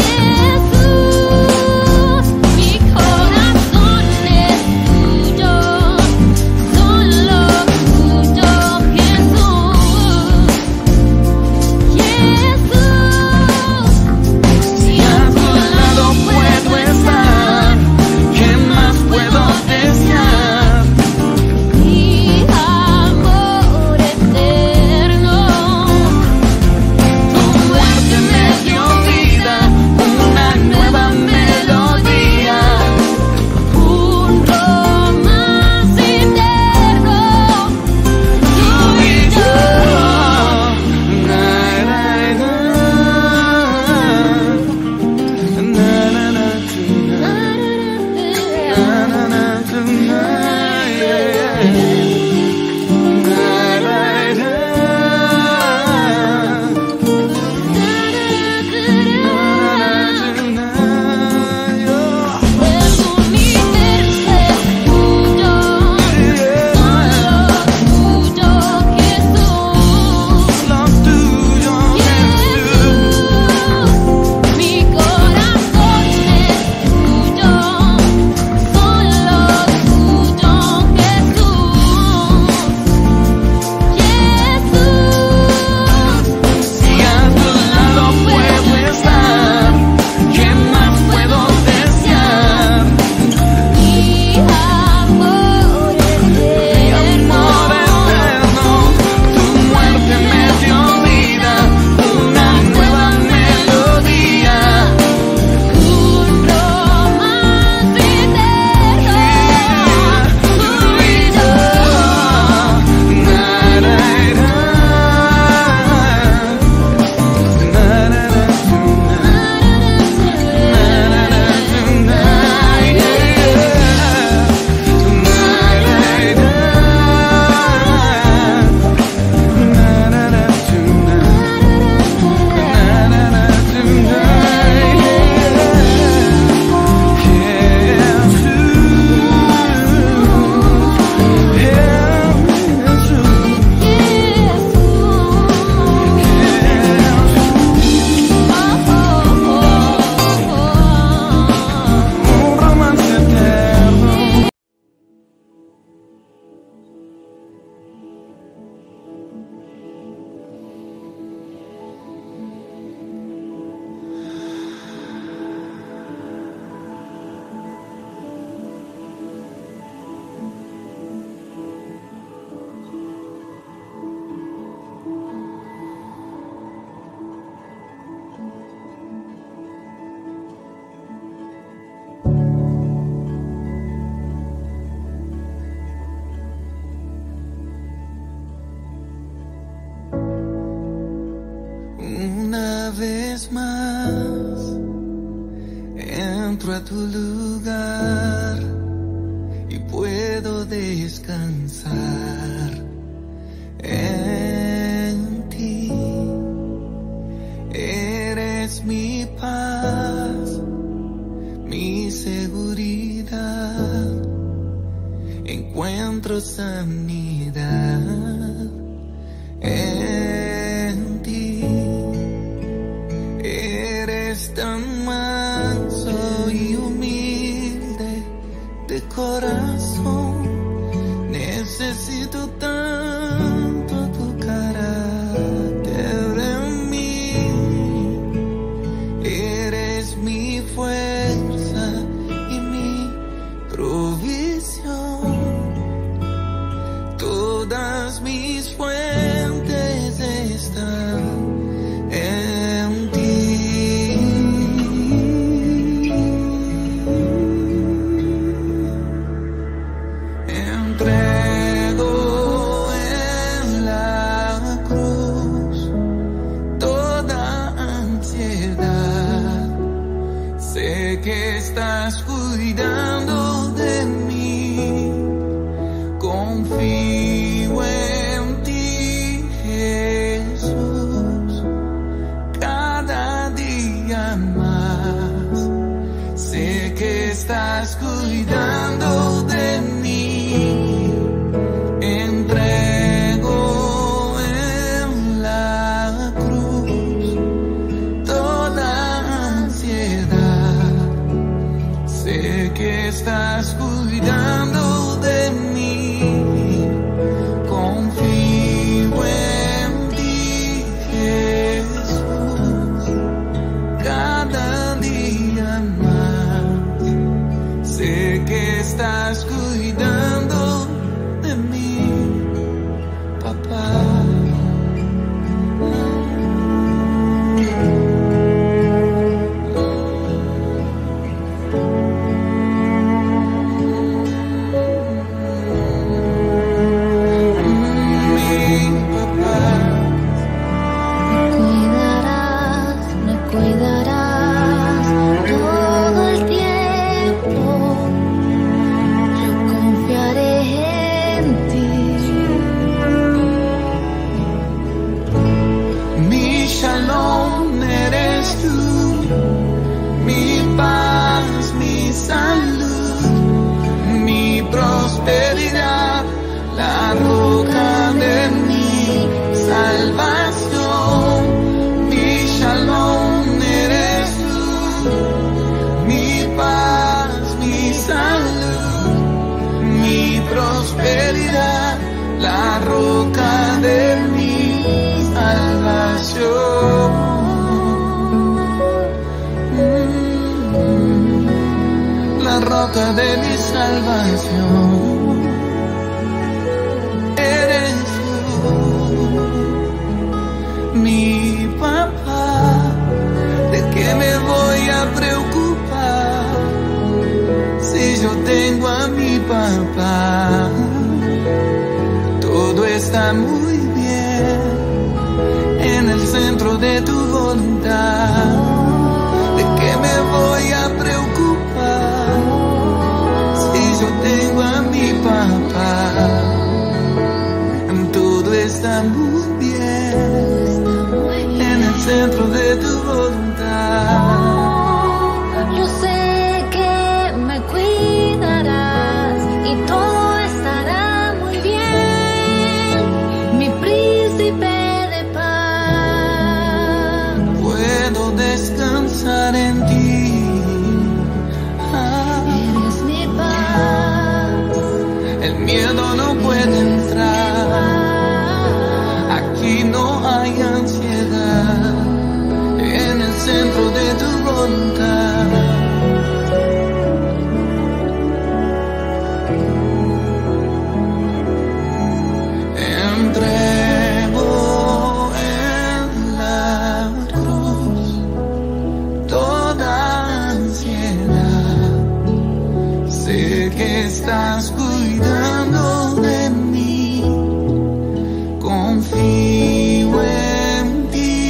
Jesús, mi corazón es tuyo, solo tuyo, Jesús. Jesús, Si a tu lado puedo estar, ¿qué más puedo desear? mi amor eterno. Tu muerte me dio vida, una nueva melodía. Un romance eterno, Tú y yo. Na, na, na. Na, na, na, tu, na. Na, na, na, tu, na, yeah. Na, na, na. el universo es tuyo, solo tuyo, Jesús. Jesús, mi corazón es tuyo, solo tuyo, Jesús. Jesús, Si a tu lado puedo estar, ¿qué más puedo desear? mi amor eterno. Amor eterno, tu muerte me dio vida, una nueva melodía. Un romance eterno, Tú y yo. Na, na, na. Na, na, na, tu, na. Na, na, na, tu, na, yeah. Na, na, na. Na, na, na, tu, na. Na, na, na, tu, na, un romance eterno. Una vez más entro a tu lugar y puedo descansar en ti. Eres mi paz, mi seguridad. Encuentro sanidad en ti. ansiedad. Sé que estás cuidando de mí. Confío en ti, Jesús, cada día más. Sé que estás cuidando de mí. Entrego en la cruz toda ansiedad. Sé que estás cuidando de mí. Confío en ti, Jesús, cada día más. Sé que estás cuidando de mí, papá. Prosperidad, la roca de mi salvación. Mi shalom eres tú, mi paz, mi salud, mi prosperidad, la roca de mi salvación. Mm, la roca de mi salvación. Mi papá, ¿de qué me voy a preocupar si yo tengo a mi papá? Todo está muy bien en el centro de tu voluntad. ¿De qué me voy a preocupar si yo tengo a mi papá? Todo está muy bien en el centro de tu voluntad. Yo sé que me cuidarás y todo estará muy bien, mi príncipe de paz. Puedo descansar en ti. Ah, eres mi paz. El miedo no puede entrar. Aquí no hay ansiedad en el centro de tu voluntad. Entrego en la cruz toda ansiedad. Sé que estás cuidando de mí. Confío en ti,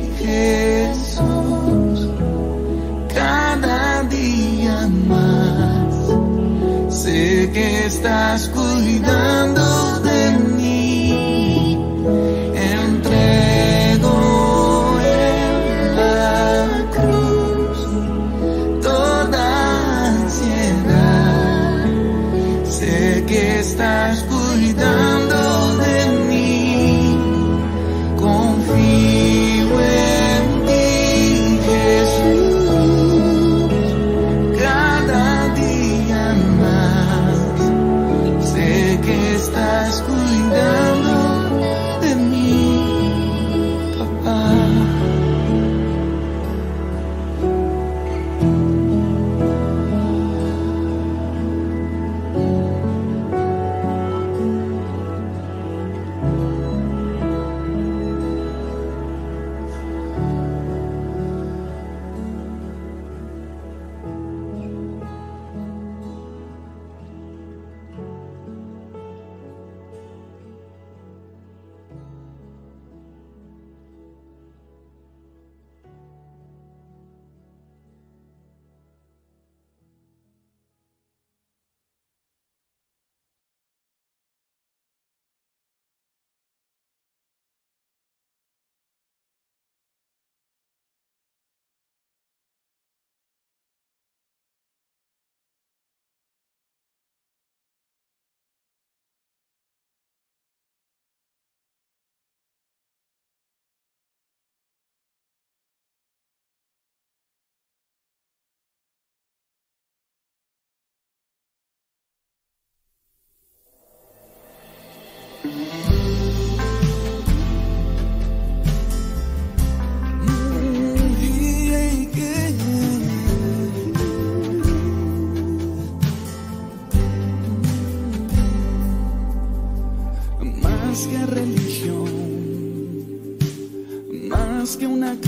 Jesús, cada día más. Sé que estás cuidando de mí. Entrego en la cruz toda ansiedad. Sé que estás cuidando de mí. Confío en ti, Jesús, cada día más. Sé que estás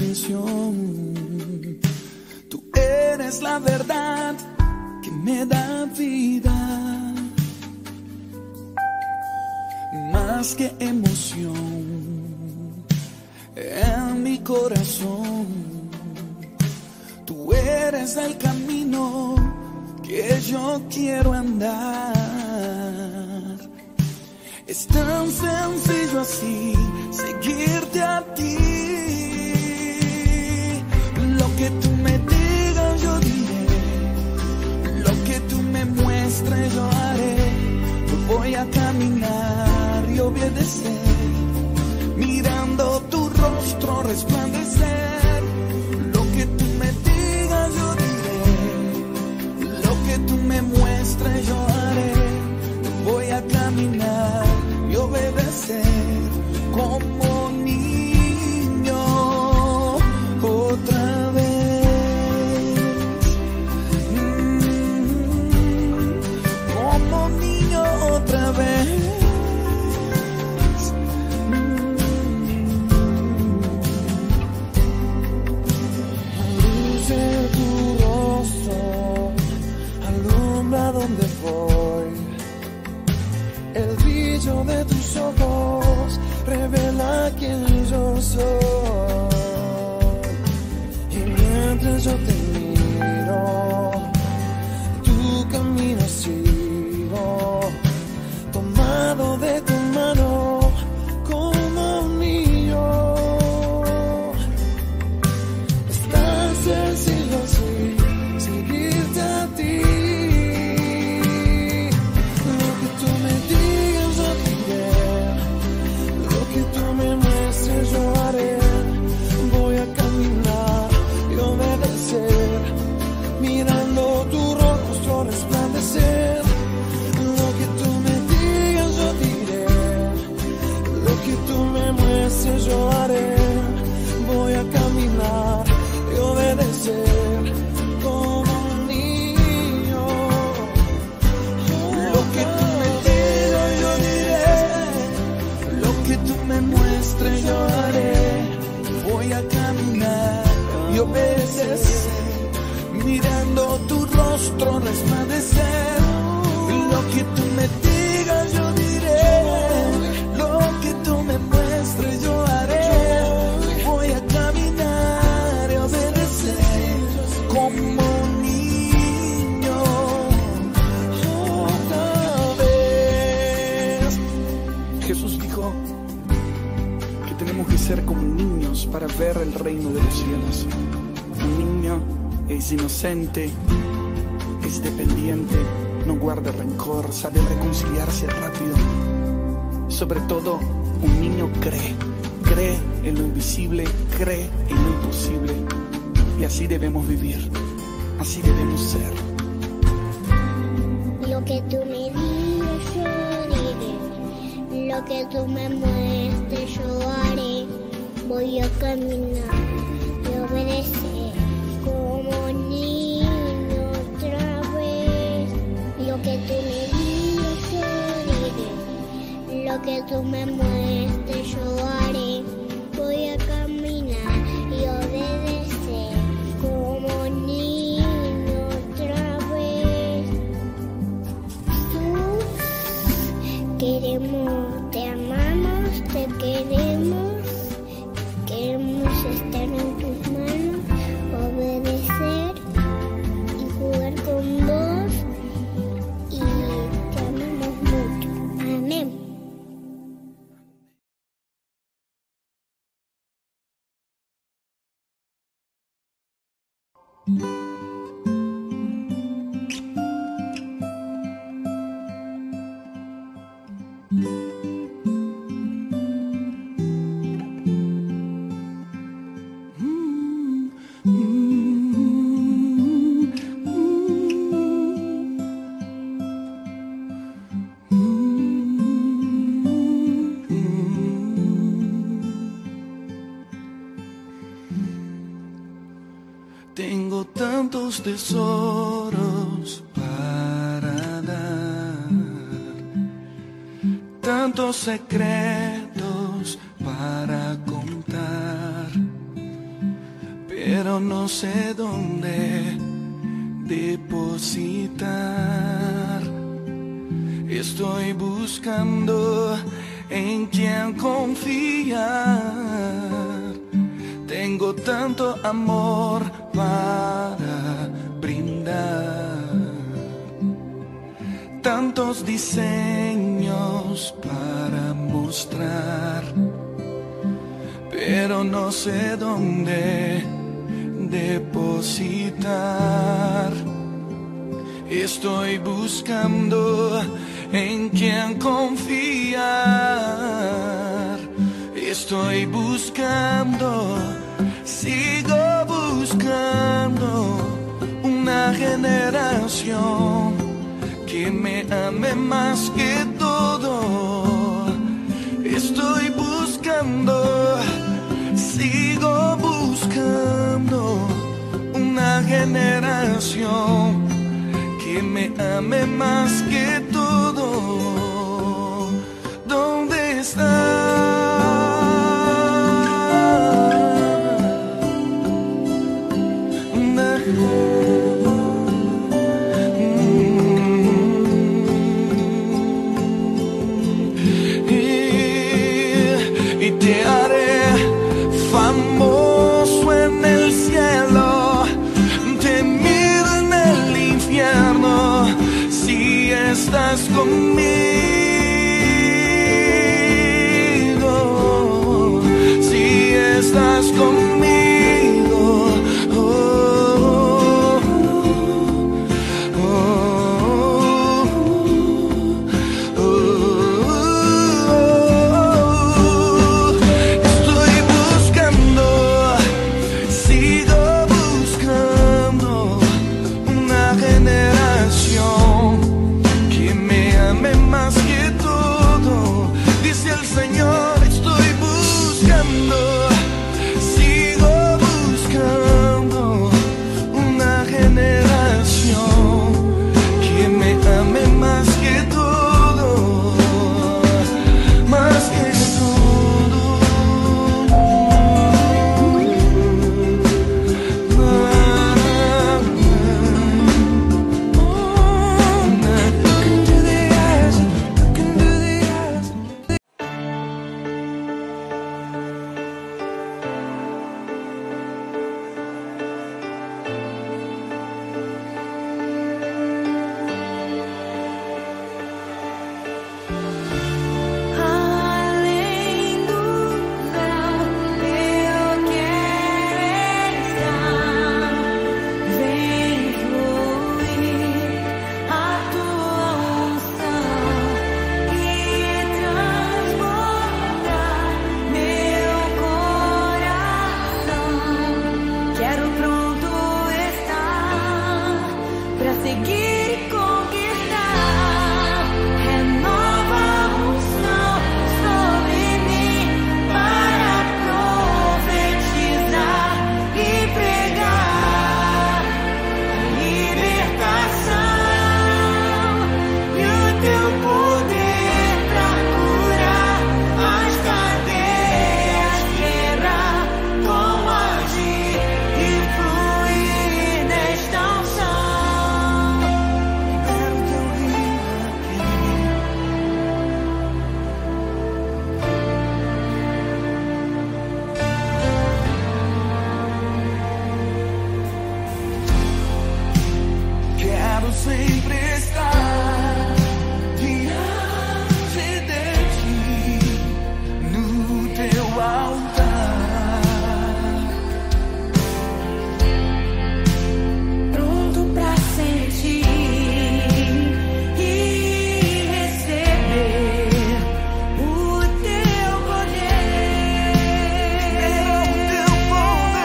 comprensión. Tú eres la verdad que me da vida, más que emoción en mi corazón. Tú eres el camino que yo quiero andar. Es tan sencillo así seguirte a ti. Lo que tú me digas yo diré, lo que tú me muestres yo haré. Yo voy a caminar y obedecer, mirando tu rostro resplandecer. Lo que tú me digas yo diré, lo que tú me muestres yo haré. Yo voy a caminar y obedecer como niño otra vez, mm, como niño otra vez. La luz de tu rostro alumbra donde voy. El brillo de tus ojos revela quién yo soy. Y mientras yo te miro, tu camino sigo, tomado de tu mano como un niño. Es tan sencillo así seguirte a ti. Yo haré, voy a caminar y obedecer, mirando tu rostro resplandecer. Lo que tú me digas yo diré, lo que tú me muestres yo haré. Voy a caminar y obedecer como un niño. Lo que tú me digas yo diré, lo que tú me muestres yo haré. Voy a caminar y obedecer, mirando tu rostro resplandecer. Lo que tú me digas yo diré, lo que tú me muestres yo haré. Voy a caminar y obedecer como un niño otra vez. Jesús dijo que tenemos que ser como niños para ver el reino de los cielos. Un niño es inocente, es dependiente, no guarda rencor, sabe reconciliarse rápido. Sobre todo, un niño cree, cree en lo invisible, cree en lo imposible. Y así debemos vivir, así debemos ser. Lo que tú me digas yo diré, lo que tú me muestres yo haré. Voy a caminar y obedecer como niño otra vez. Lo que tú me digas yo diré, lo que tú me muestres yo haré. Voy a caminar y obedecer como niño otra vez. Jesús, queremos, te amamos, te queremos. Queremos estar en tus manos, obedecer y jugar con vos, y te amamos mucho. Amén. Tengo tantos tesoros para dar, tantos secretos para contar. pero no sé dónde depositar. Estoy buscando en quien confiar. Tengo tanto amor para brindar, tantos diseños para mostrar, pero no sé dónde depositar. Estoy buscando en quien confiar. Estoy buscando, sigo buscando una generación que me ame más que todo. Estoy buscando, sigo buscando una generación que me ame más que todo. ¿Dónde está? Y te haré famoso en el cielo, temido en el infierno, si estás conmigo, si estás conmigo. Oh, oh, oh, oh.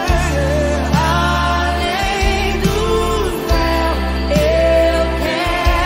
Além do véu, eu quero.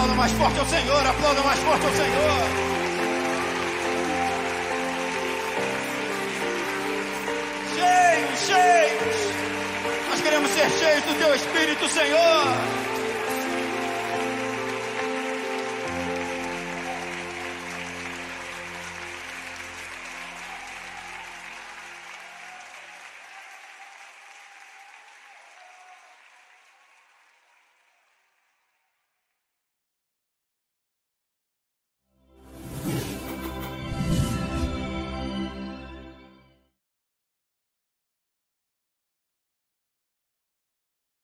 Aplauda mais forte ao Senhor, aplauda mais forte ao Senhor. Cheios, cheios. Nós queremos ser cheios do Teu Espírito, Senhor.